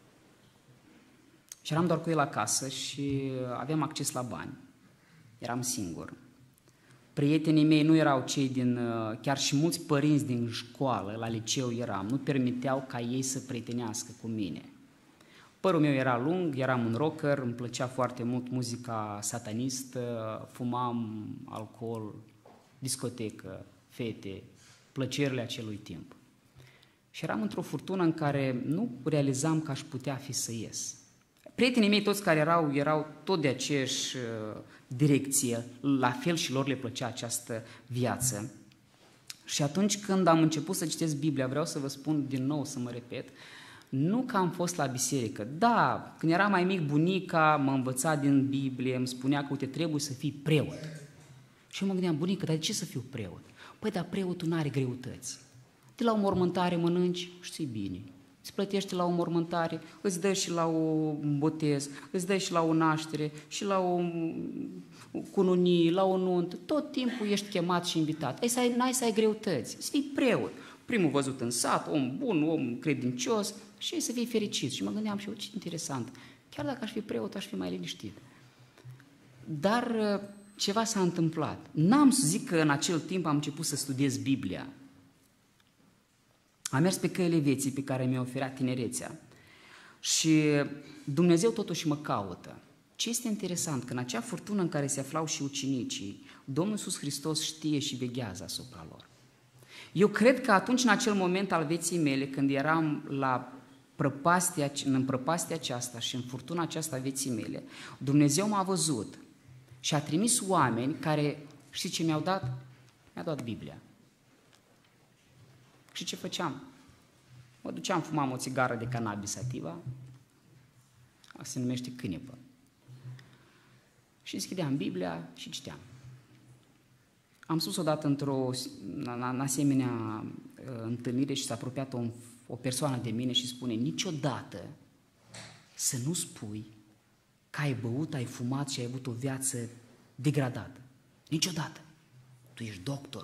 Și eram doar cu el acasă și aveam acces la bani. Eram singur. Prietenii mei nu erau cei din, chiar și mulți părinți din școală, la liceu eram, nu permiteau ca ei să prietenească cu mine. Părul meu era lung, eram un rocker, îmi plăcea foarte mult muzica satanistă, fumam alcool, discotecă, fete, plăcerile acelui timp. Și eram într-o furtună în care nu realizam că aș putea fi să ies. Prietenii mei toți care erau tot de aceeași direcție, la fel și lor le plăcea această viață. Și atunci când am început să citesc Biblia, vreau să vă spun din nou, să mă repet, nu că am fost la biserică. Da, când eram mai mic, bunica mă învăța din Biblie, îmi spunea că, uite, trebuie să fii preot. Și eu mă gândeam, bunică, dar de ce să fiu preot? Păi, dar preotul nu are greutăți. De la o mormântare mănânci, știi bine. Îți plătește la o mormântare, îți dă și la un botez, îți dă și la o naștere, și la o cununie, la o nuntă. Tot timpul ești chemat și invitat. N-ai să ai greutăți, să fii preot. Primul văzut în sat, om bun, om credincios, și să fii fericit. Și mă gândeam și eu, ce interesant, chiar dacă aș fi preot, aș fi mai liniștit. Dar ceva s-a întâmplat. N-am să zic că în acel timp am început să studiez Biblia. Am mers pe căile vieții pe care mi-a oferit tinerețea și Dumnezeu totuși mă caută. Ce este interesant, că în acea furtună în care se aflau și ucenicii, Domnul Iisus Hristos știe și veghează asupra lor. Eu cred că atunci, în acel moment al vieții mele, când eram în prăpastia aceasta și în furtuna aceasta a vieții mele, Dumnezeu m-a văzut și a trimis oameni care, știți ce mi-au dat? Mi-a dat Biblia. Și ce făceam? Mă duceam, fumam o țigară de cannabis sativa, se numește cânepă, și deschideam Biblia și citeam. Am spus odată în asemenea întâlnire și s-a apropiat o persoană de mine și spune: niciodată să nu spui că ai băut, ai fumat și ai avut o viață degradată. Niciodată. Tu ești doctor.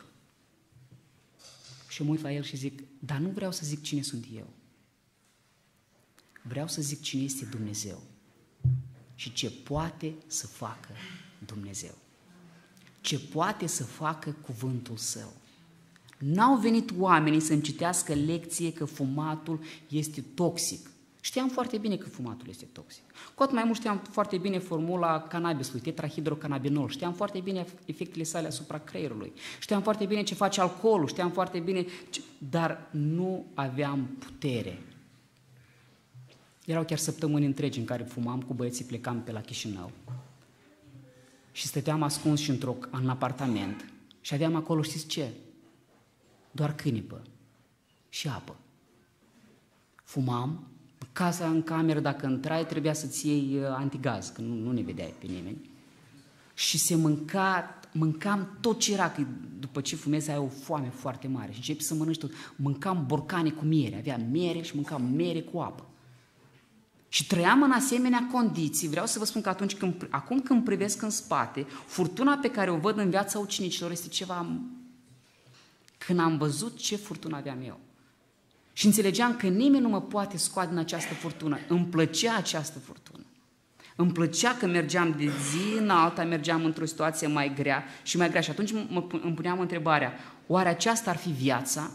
Și mă uit la el și zic: dar nu vreau să zic cine sunt eu. Vreau să zic cine este Dumnezeu și ce poate să facă Dumnezeu. Ce poate să facă cuvântul Său. N-au venit oamenii să-mi citească lecție că fumatul este toxic. Știam foarte bine că fumatul este toxic. Cu atât mai mult știam foarte bine formula cannabisului, tetrahidrocannabinol, știam foarte bine efectele sale asupra creierului, știam foarte bine ce face alcoolul, știam foarte bine dar nu aveam putere. Erau chiar săptămâni întregi în care fumam cu băieții, plecam pe la Chișinău și stăteam ascuns și în apartament și aveam acolo, știți ce? Doar cânipă și apă. Fumam, casa în cameră, dacă intrai, trebuia să-ți iei antigaz, că nu ne vedeai pe nimeni. Și mâncam tot ce era, că după ce fumezi ai o foame foarte mare și începi să mănânci tot. Mâncam borcane cu miere, aveam miere și mâncam miere cu apă. Și trăiam în asemenea condiții. Vreau să vă spun că acum când privesc în spate, furtuna pe care o văd în viața ucenicilor este ceva... Când am văzut ce furtună aveam eu și înțelegeam că nimeni nu mă poate scoate din această furtună, îmi plăcea această furtună. Îmi plăcea că mergeam de zi în alta, mergeam într-o situație mai grea și mai grea. Și atunci îmi puneam întrebarea, oare aceasta ar fi viața?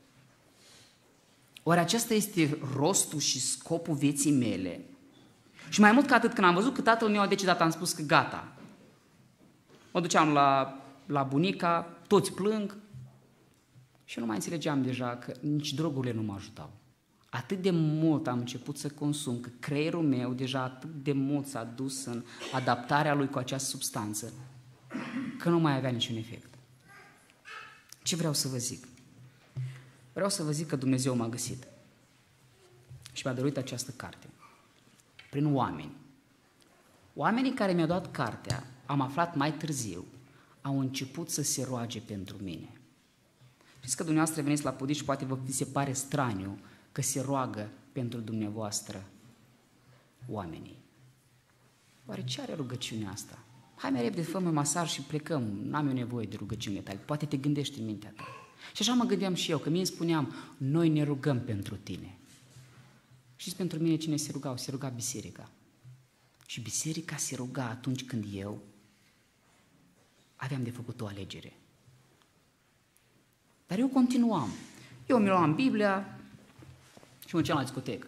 Oare acesta este rostul și scopul vieții mele? Și mai mult ca atât, când am văzut că tatăl meu a decedat, am spus că gata. Mă duceam la bunica, toți plâng și eu nu mai înțelegeam deja că nici drogurile nu mă ajutau. Atât de mult am început să consum, că creierul meu deja atât de mult s-a dus în adaptarea lui cu această substanță, că nu mai avea niciun efect. Ce vreau să vă zic? Vreau să vă zic că Dumnezeu m-a găsit și mi-a dăruit această carte prin oameni. Oamenii care mi-au dat cartea, am aflat mai târziu, au început să se roage pentru mine. Știți că dumneavoastră veniți la Podiș și poate vă se pare straniu că se roagă pentru dumneavoastră oamenii. Oare ce are rugăciunea asta? Hai mai repede, fă-mă masaj și plecăm, n-am eu nevoie de rugăciune tale, poate te gândești în mintea ta. Și așa mă gândeam și eu, că mie îmi spuneam, noi ne rugăm pentru tine. Știți pentru mine cine se ruga? Se ruga biserica. Și biserica se ruga atunci când eu aveam de făcut o alegere. Dar eu continuam. Eu mi luam Biblia și mă duceam la discotecă.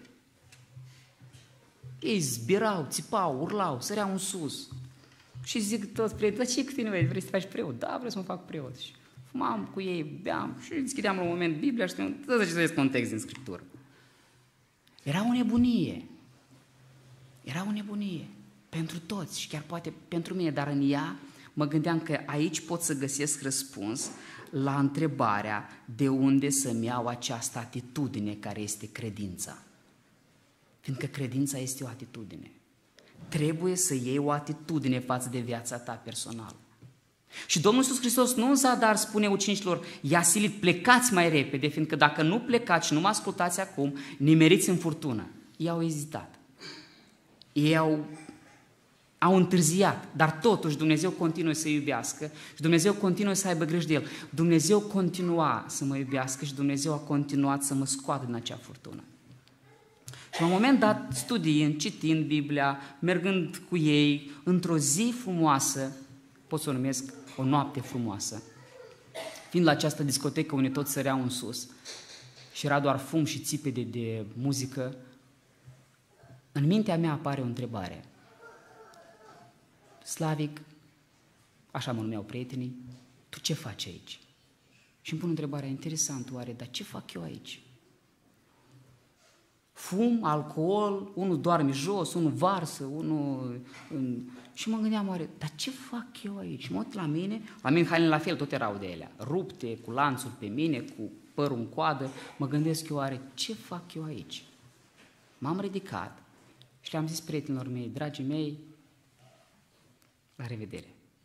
Ei zbirau, țipau, urlau, săreau în sus. Și zic toți prietenii, dar ce cu tine, vrei să te faci preot? Da, vreau să mă fac preot. Și fumam cu ei, beam și deschideam la un moment Biblia și spuneam, trebuie să vezi context din Scriptură. Era o nebunie. Era o nebunie. Pentru toți și chiar poate pentru mine, dar în ea mă gândeam că aici pot să găsesc răspuns la întrebarea de unde să-mi iau această atitudine care este credința. Fiindcă credința este o atitudine. Trebuie să iei o atitudine față de viața ta personală. Și Domnul Iisus Hristos nu în zadar spune ucenicilor, i-a silit, plecați mai repede, fiindcă dacă nu plecați și nu mă ascultați acum, nimeriți în furtună. Ei au ezitat. Ei au întârziat, dar totuși Dumnezeu continuă să iubească și Dumnezeu continuă să aibă grijă de El. Dumnezeu continua să mă iubească și Dumnezeu a continuat să mă scoată din acea furtună. Și la un moment dat, studiind, citind Biblia, mergând cu ei, într-o zi frumoasă, pot să o numesc o noapte frumoasă, fiind la această discotecă unde toți săreau în sus și era doar fum și țipe de muzică, în mintea mea apare o întrebare. Slavic, așa mă numeau prietenii, tu ce faci aici? Și îmi pun întrebarea, interesant, oare, dar ce fac eu aici? Fum, alcool, unul doarme jos, unul varsă, Și mă gândeam, oare, dar ce fac eu aici? Mă uit la mine hainele la fel, tot erau de ele, rupte, cu lanțuri pe mine, cu părul în coadă, mă gândesc eu, oare, ce fac eu aici? M-am ridicat și le-am zis prietenilor mei, dragii mei, la revedere.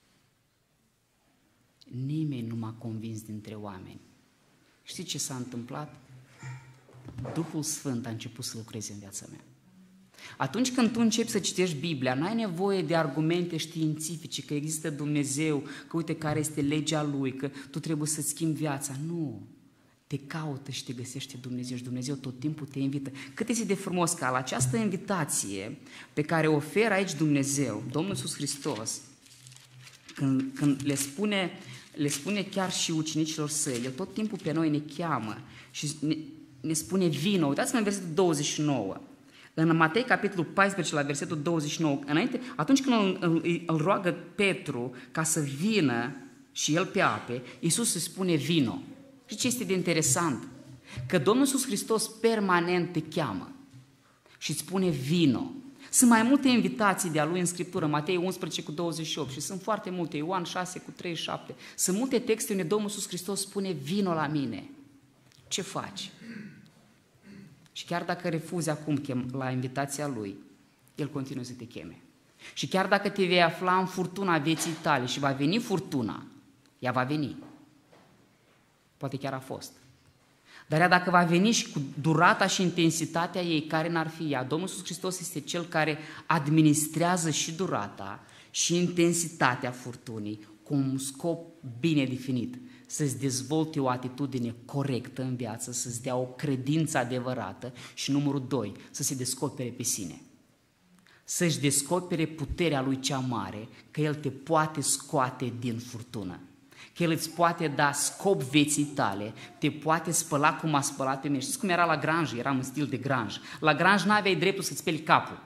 Nimeni nu m-a convins dintre oameni. Știți ce s-a întâmplat? Duhul Sfânt a început să lucreze în viața mea. Atunci când tu începi să citești Biblia, nu ai nevoie de argumente științifice, că există Dumnezeu, că uite care este legea Lui, că tu trebuie să-ți schimbi viața. Nu! Te caută și te găsește Dumnezeu și Dumnezeu tot timpul te invită. Cât este de frumos ca la această invitație pe care o oferă aici Dumnezeu, Domnul Iisus Hristos, când le spune le spune chiar și ucenicilor săi. El tot timpul pe noi ne cheamă și ne spune vino. Uitați-vă în versetul 29. În Matei, capitolul 14, la versetul 29, atunci când îl roagă Petru ca să vină și el pe ape, Iisus îi spune vino. Și ce este de interesant? Că Domnul Iisus Hristos permanent te cheamă și îți spune vino. Sunt mai multe invitații de-a Lui în Scriptură, Matei 11 cu 28 și sunt foarte multe, Ioan 6 cu 37. Sunt multe texte unde Domnul Iisus Hristos spune vino la mine. Ce faci? Și chiar dacă refuzi acum la invitația Lui, El continuă să te cheme. Și chiar dacă te vei afla în furtuna vieții tale și va veni furtuna, ea va veni. Poate chiar a fost. Dar ea dacă va veni și cu durata și intensitatea ei, care n-ar fi ea, Domnul Iisus Hristos este Cel care administrează și durata și intensitatea furtunii cu un scop bine definit, să-ți dezvolte o atitudine corectă în viață, să-ți dea o credință adevărată și numărul 2, să se descopere pe sine. Să-și descopere puterea Lui cea mare, că El te poate scoate din furtună, că El îți poate da scop vieții tale, te poate spăla cum a spălat pe mine. Știți cum era la granjă? Eram în stil de granjă. La granjă n-aveai dreptul să-ți speli capul.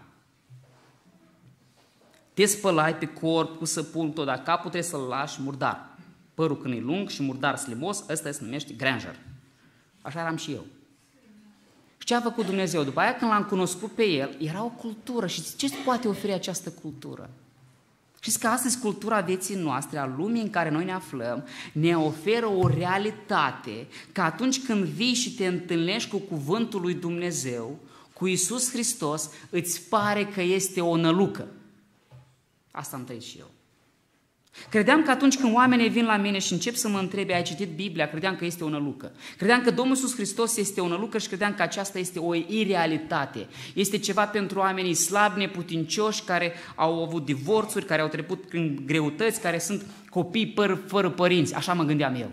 Te spălai pe corp cu săpun tot, dar capul trebuie să-l lași murdar. Părul când e lung și murdar slibos, ăsta se numește granger. Așa eram și eu. Și ce a făcut Dumnezeu? După aia când L-am cunoscut pe El, era o cultură. Și ce îți poate oferi această cultură? Știți că astăzi cultura vieții noastre, a lumii în care noi ne aflăm, ne oferă o realitate că atunci când vii și te întâlnești cu cuvântul lui Dumnezeu, cu Iisus Hristos, îți pare că este o nălucă. Asta am trăit și eu. Credeam că atunci când oamenii vin la mine și încep să mă întrebe, ai citit Biblia? Credeam că este o nălucă. Credeam că Domnul Iisus Hristos este o nălucă și credeam că aceasta este o irealitate. Este ceva pentru oamenii slabi, neputincioși, care au avut divorțuri, care au trecut prin greutăți, care sunt copii fără părinți. Așa mă gândeam eu.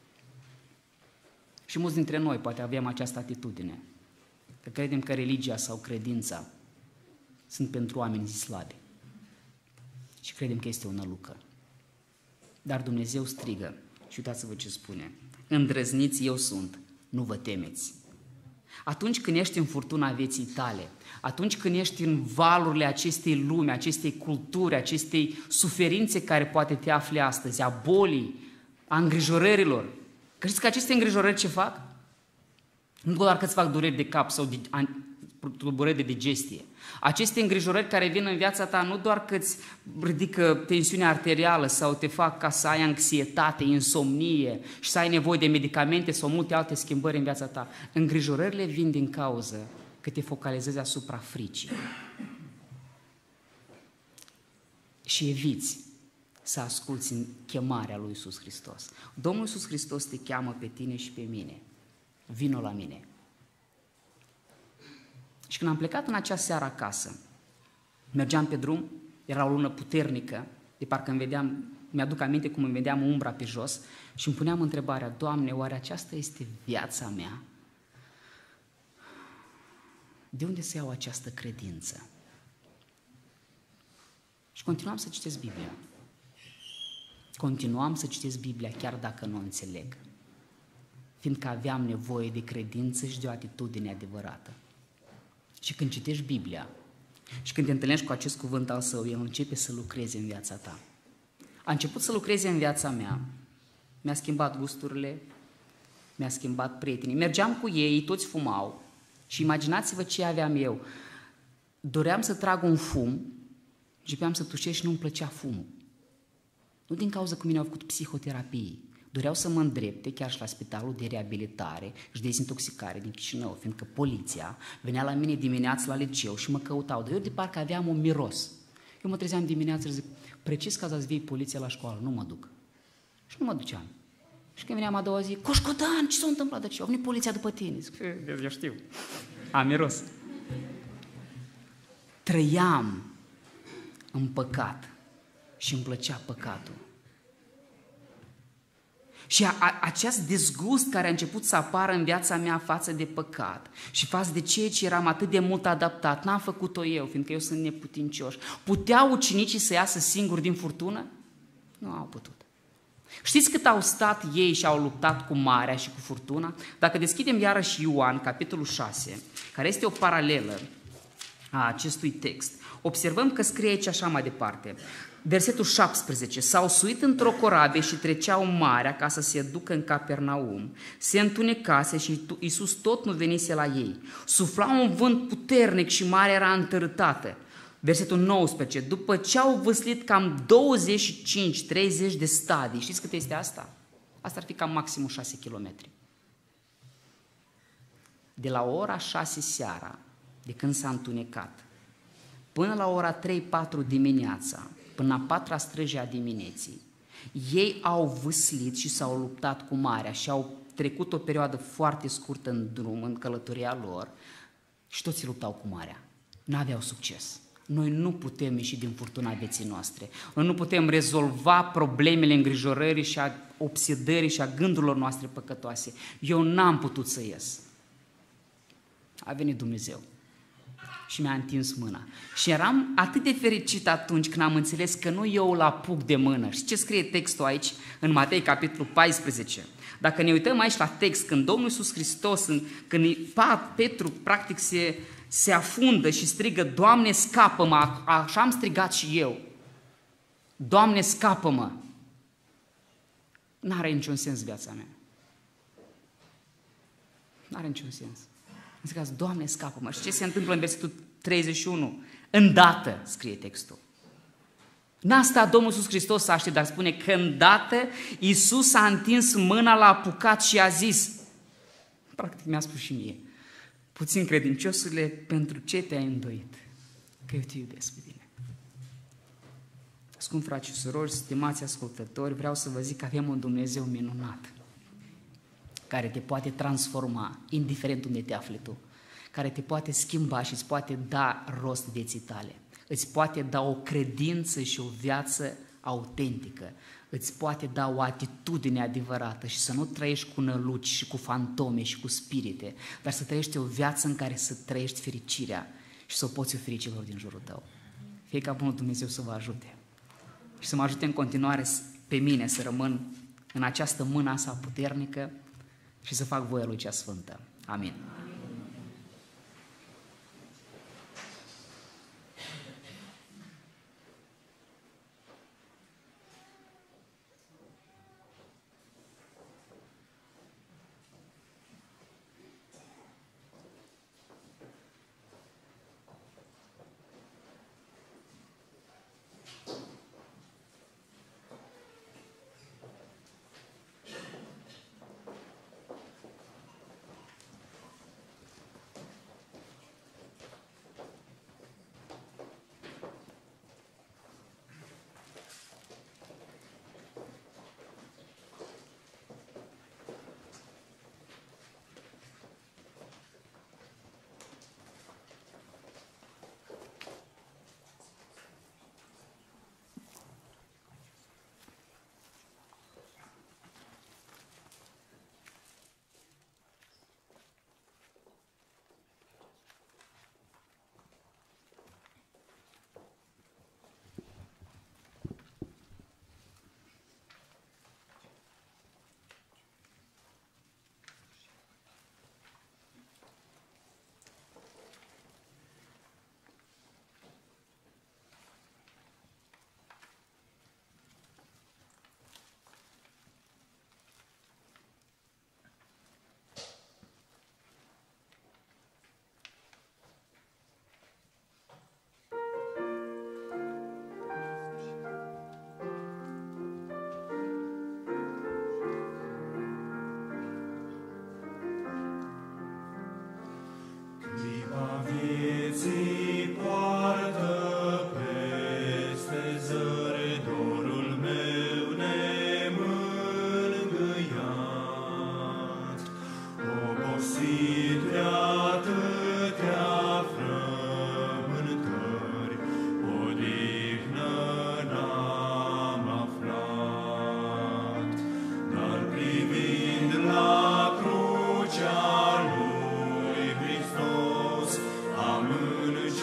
Și mulți dintre noi poate avem această atitudine. Că credem că religia sau credința sunt pentru oameni slabi. Și credem că este o nălucă. Dar Dumnezeu strigă și uitați-vă ce spune. Îndrăzniți eu sunt, nu vă temeți. Atunci când ești în furtuna vieții tale, atunci când ești în valurile acestei lumi, acestei culturi, acestei suferințe care poate te afli astăzi, a bolii, a îngrijorărilor. Că știți că aceste îngrijorări ce fac? Nu doar că îți fac dureri de cap sau tulburări de digestie. Aceste îngrijorări care vin în viața ta nu doar că îți ridică tensiunea arterială sau te fac ca să ai anxietate, insomnie și să ai nevoie de medicamente sau multe alte schimbări în viața ta. Îngrijorările vin din cauză că te focalizezi asupra fricii. Și eviți să asculți în chemarea lui Iisus Hristos. Domnul Iisus Hristos te cheamă pe tine și pe mine. Vino la mine. Și când am plecat în acea seară acasă, mergeam pe drum, era o lună puternică, de parcă îmi vedeam, mi-aduc aminte cum îmi vedeam umbra pe jos și îmi puneam întrebarea, Doamne, oare aceasta este viața mea? De unde să iau această credință? Și continuam să citesc Biblia. Continuam să citesc Biblia chiar dacă nu o înțeleg, fiindcă aveam nevoie de credință și de o atitudine adevărată. Și când citești Biblia și când te întâlnești cu acest cuvânt al Său, El începe să lucreze în viața ta. A început să lucreze în viața mea, mi-a schimbat gusturile, mi-a schimbat prietenii. Mergeam cu ei, toți fumau și imaginați-vă ce aveam eu. Doream să trag un fum, începeam să tușesc și nu-mi plăcea fumul. Nu din cauza că mine au făcut psihoterapie. Doreau să mă îndrepte chiar și la spitalul de reabilitare și de dezintoxicare din Chișinău, fiindcă poliția venea la mine dimineața la liceu și mă căutau, dar eu de parcă aveam un miros. Eu mă trezeam dimineața și zic, precis că azi vii poliția la școală, nu mă duc. Și nu mă duceam. Și când veneam a doua zi, Coșcotan, ce s-a întâmplat de ce? A venit poliția după tine. Zic, eu știu, am miros. Trăiam în păcat și îmi plăcea păcatul. Și acest dezgust care a început să apară în viața mea față de păcat și față de ceea ce eram atât de mult adaptat, n-am făcut-o eu, fiindcă eu sunt neputincioși. Puteau ucenicii să iasă singuri din furtună? Nu au putut. Știți cât au stat ei și au luptat cu marea și cu furtuna? Dacă deschidem iarăși Ioan, capitolul 6, care este o paralelă a acestui text, observăm că scrie aici așa mai departe. Versetul 17. S-au suit într-o corabie și treceau marea ca să se ducă în Capernaum. Se întunecase și Iisus tot nu venise la ei. Sufla un vânt puternic și marea era întărâtată. Versetul 19. După ce au văslit cam 25-30 de stadii, știți cât este asta? Asta ar fi cam maximum 6 kilometri. De la ora 6 seara, de când s-a întunecat, până la ora 3-4 dimineața, până la 4-a străje a dimineții, ei au văslit și s-au luptat cu marea și au trecut o perioadă foarte scurtă în drum, în călătoria lor, și toți luptau cu marea. N-aveau succes. Noi nu putem ieși din furtuna vieții noastre. Noi nu putem rezolva problemele îngrijorării și a obsedării și a gândurilor noastre păcătoase. Eu n-am putut să ies. A venit Dumnezeu și mi-a întins mâna. Și eram atât de fericit atunci când am înțeles că nu eu îl apuc de mână. Și ce scrie textul aici în Matei, capitolul 14? Dacă ne uităm aici la text, când Domnul Iisus Hristos, când Petru practic se afundă și strigă, Doamne, scapă-mă, așa am strigat și eu. Doamne, scapă-mă. N-are niciun sens viața mea. N-are niciun sens. În caz, Doamne, scapă-mă. Și ce se întâmplă în versetul 31? Îndată, scrie textul. N-a stat Domnul Iisus Hristos să aștepte, dar spune că îndată Iisus a întins mâna, l-a apucat și a zis, practic mi-a spus și mie, puțin credinciosule, pentru ce te-ai îndoit? Că eu te iubesc pe tine. Scumpi frați și surori, stimați ascultători, vreau să vă zic că avem un Dumnezeu minunat, care te poate transforma, indiferent unde te afli tu, care te poate schimba și îți poate da rost vieții tale, îți poate da o credință și o viață autentică, îți poate da o atitudine adevărată și să nu trăiești cu năluci și cu fantome și cu spirite, dar să trăiești o viață în care să trăiești fericirea și să o poți oferi celor din jurul tău. Fie ca Bunul Dumnezeu să vă ajute și să mă ajute în continuare pe mine să rămân în această mână a sa puternică și să fac voia Lui cea sfântă. Amin. Am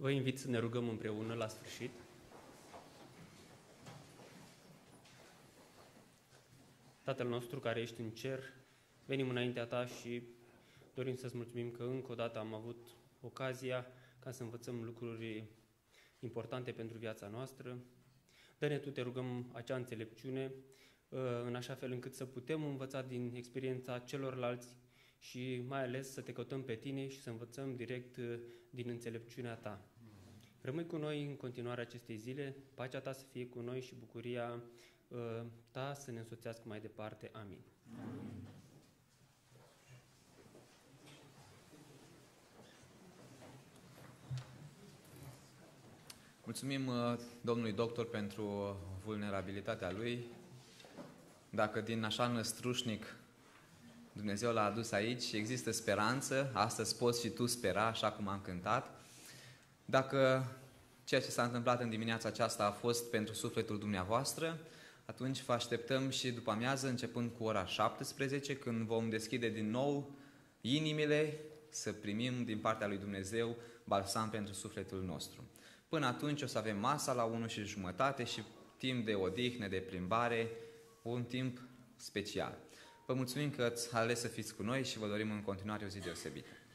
Vă invit să ne rugăm împreună la sfârșit. Tatăl nostru care ești în cer, venim înaintea Ta și dorim să-ți mulțumim că încă o dată am avut ocazia ca să învățăm lucruri importante pentru viața noastră. Dă-ne Tu, te rugăm, acea înțelepciune, în așa fel încât să putem învăța din experiența celorlalți și mai ales să te căutăm pe Tine și să învățăm direct din înțelepciunea Ta. Rămâi cu noi în continuarea acestei zile, pacea Ta să fie cu noi și bucuria Ta să ne însoțească mai departe. Amin. Amin. Mulțumim domnului doctor pentru vulnerabilitatea lui. Dacă din așa năstrușnic Dumnezeu l-a adus aici și există speranță, astăzi poți și tu spera, așa cum am cântat. Dacă ceea ce s-a întâmplat în dimineața aceasta a fost pentru sufletul dumneavoastră, atunci vă așteptăm și după amiază, începând cu ora 17, când vom deschide din nou inimile să primim din partea lui Dumnezeu balsam pentru sufletul nostru. Până atunci o să avem masa la 1:30 și timp de odihnă, de plimbare, un timp special. Vă mulțumim că ați ales să fiți cu noi și vă dorim în continuare o zi deosebită.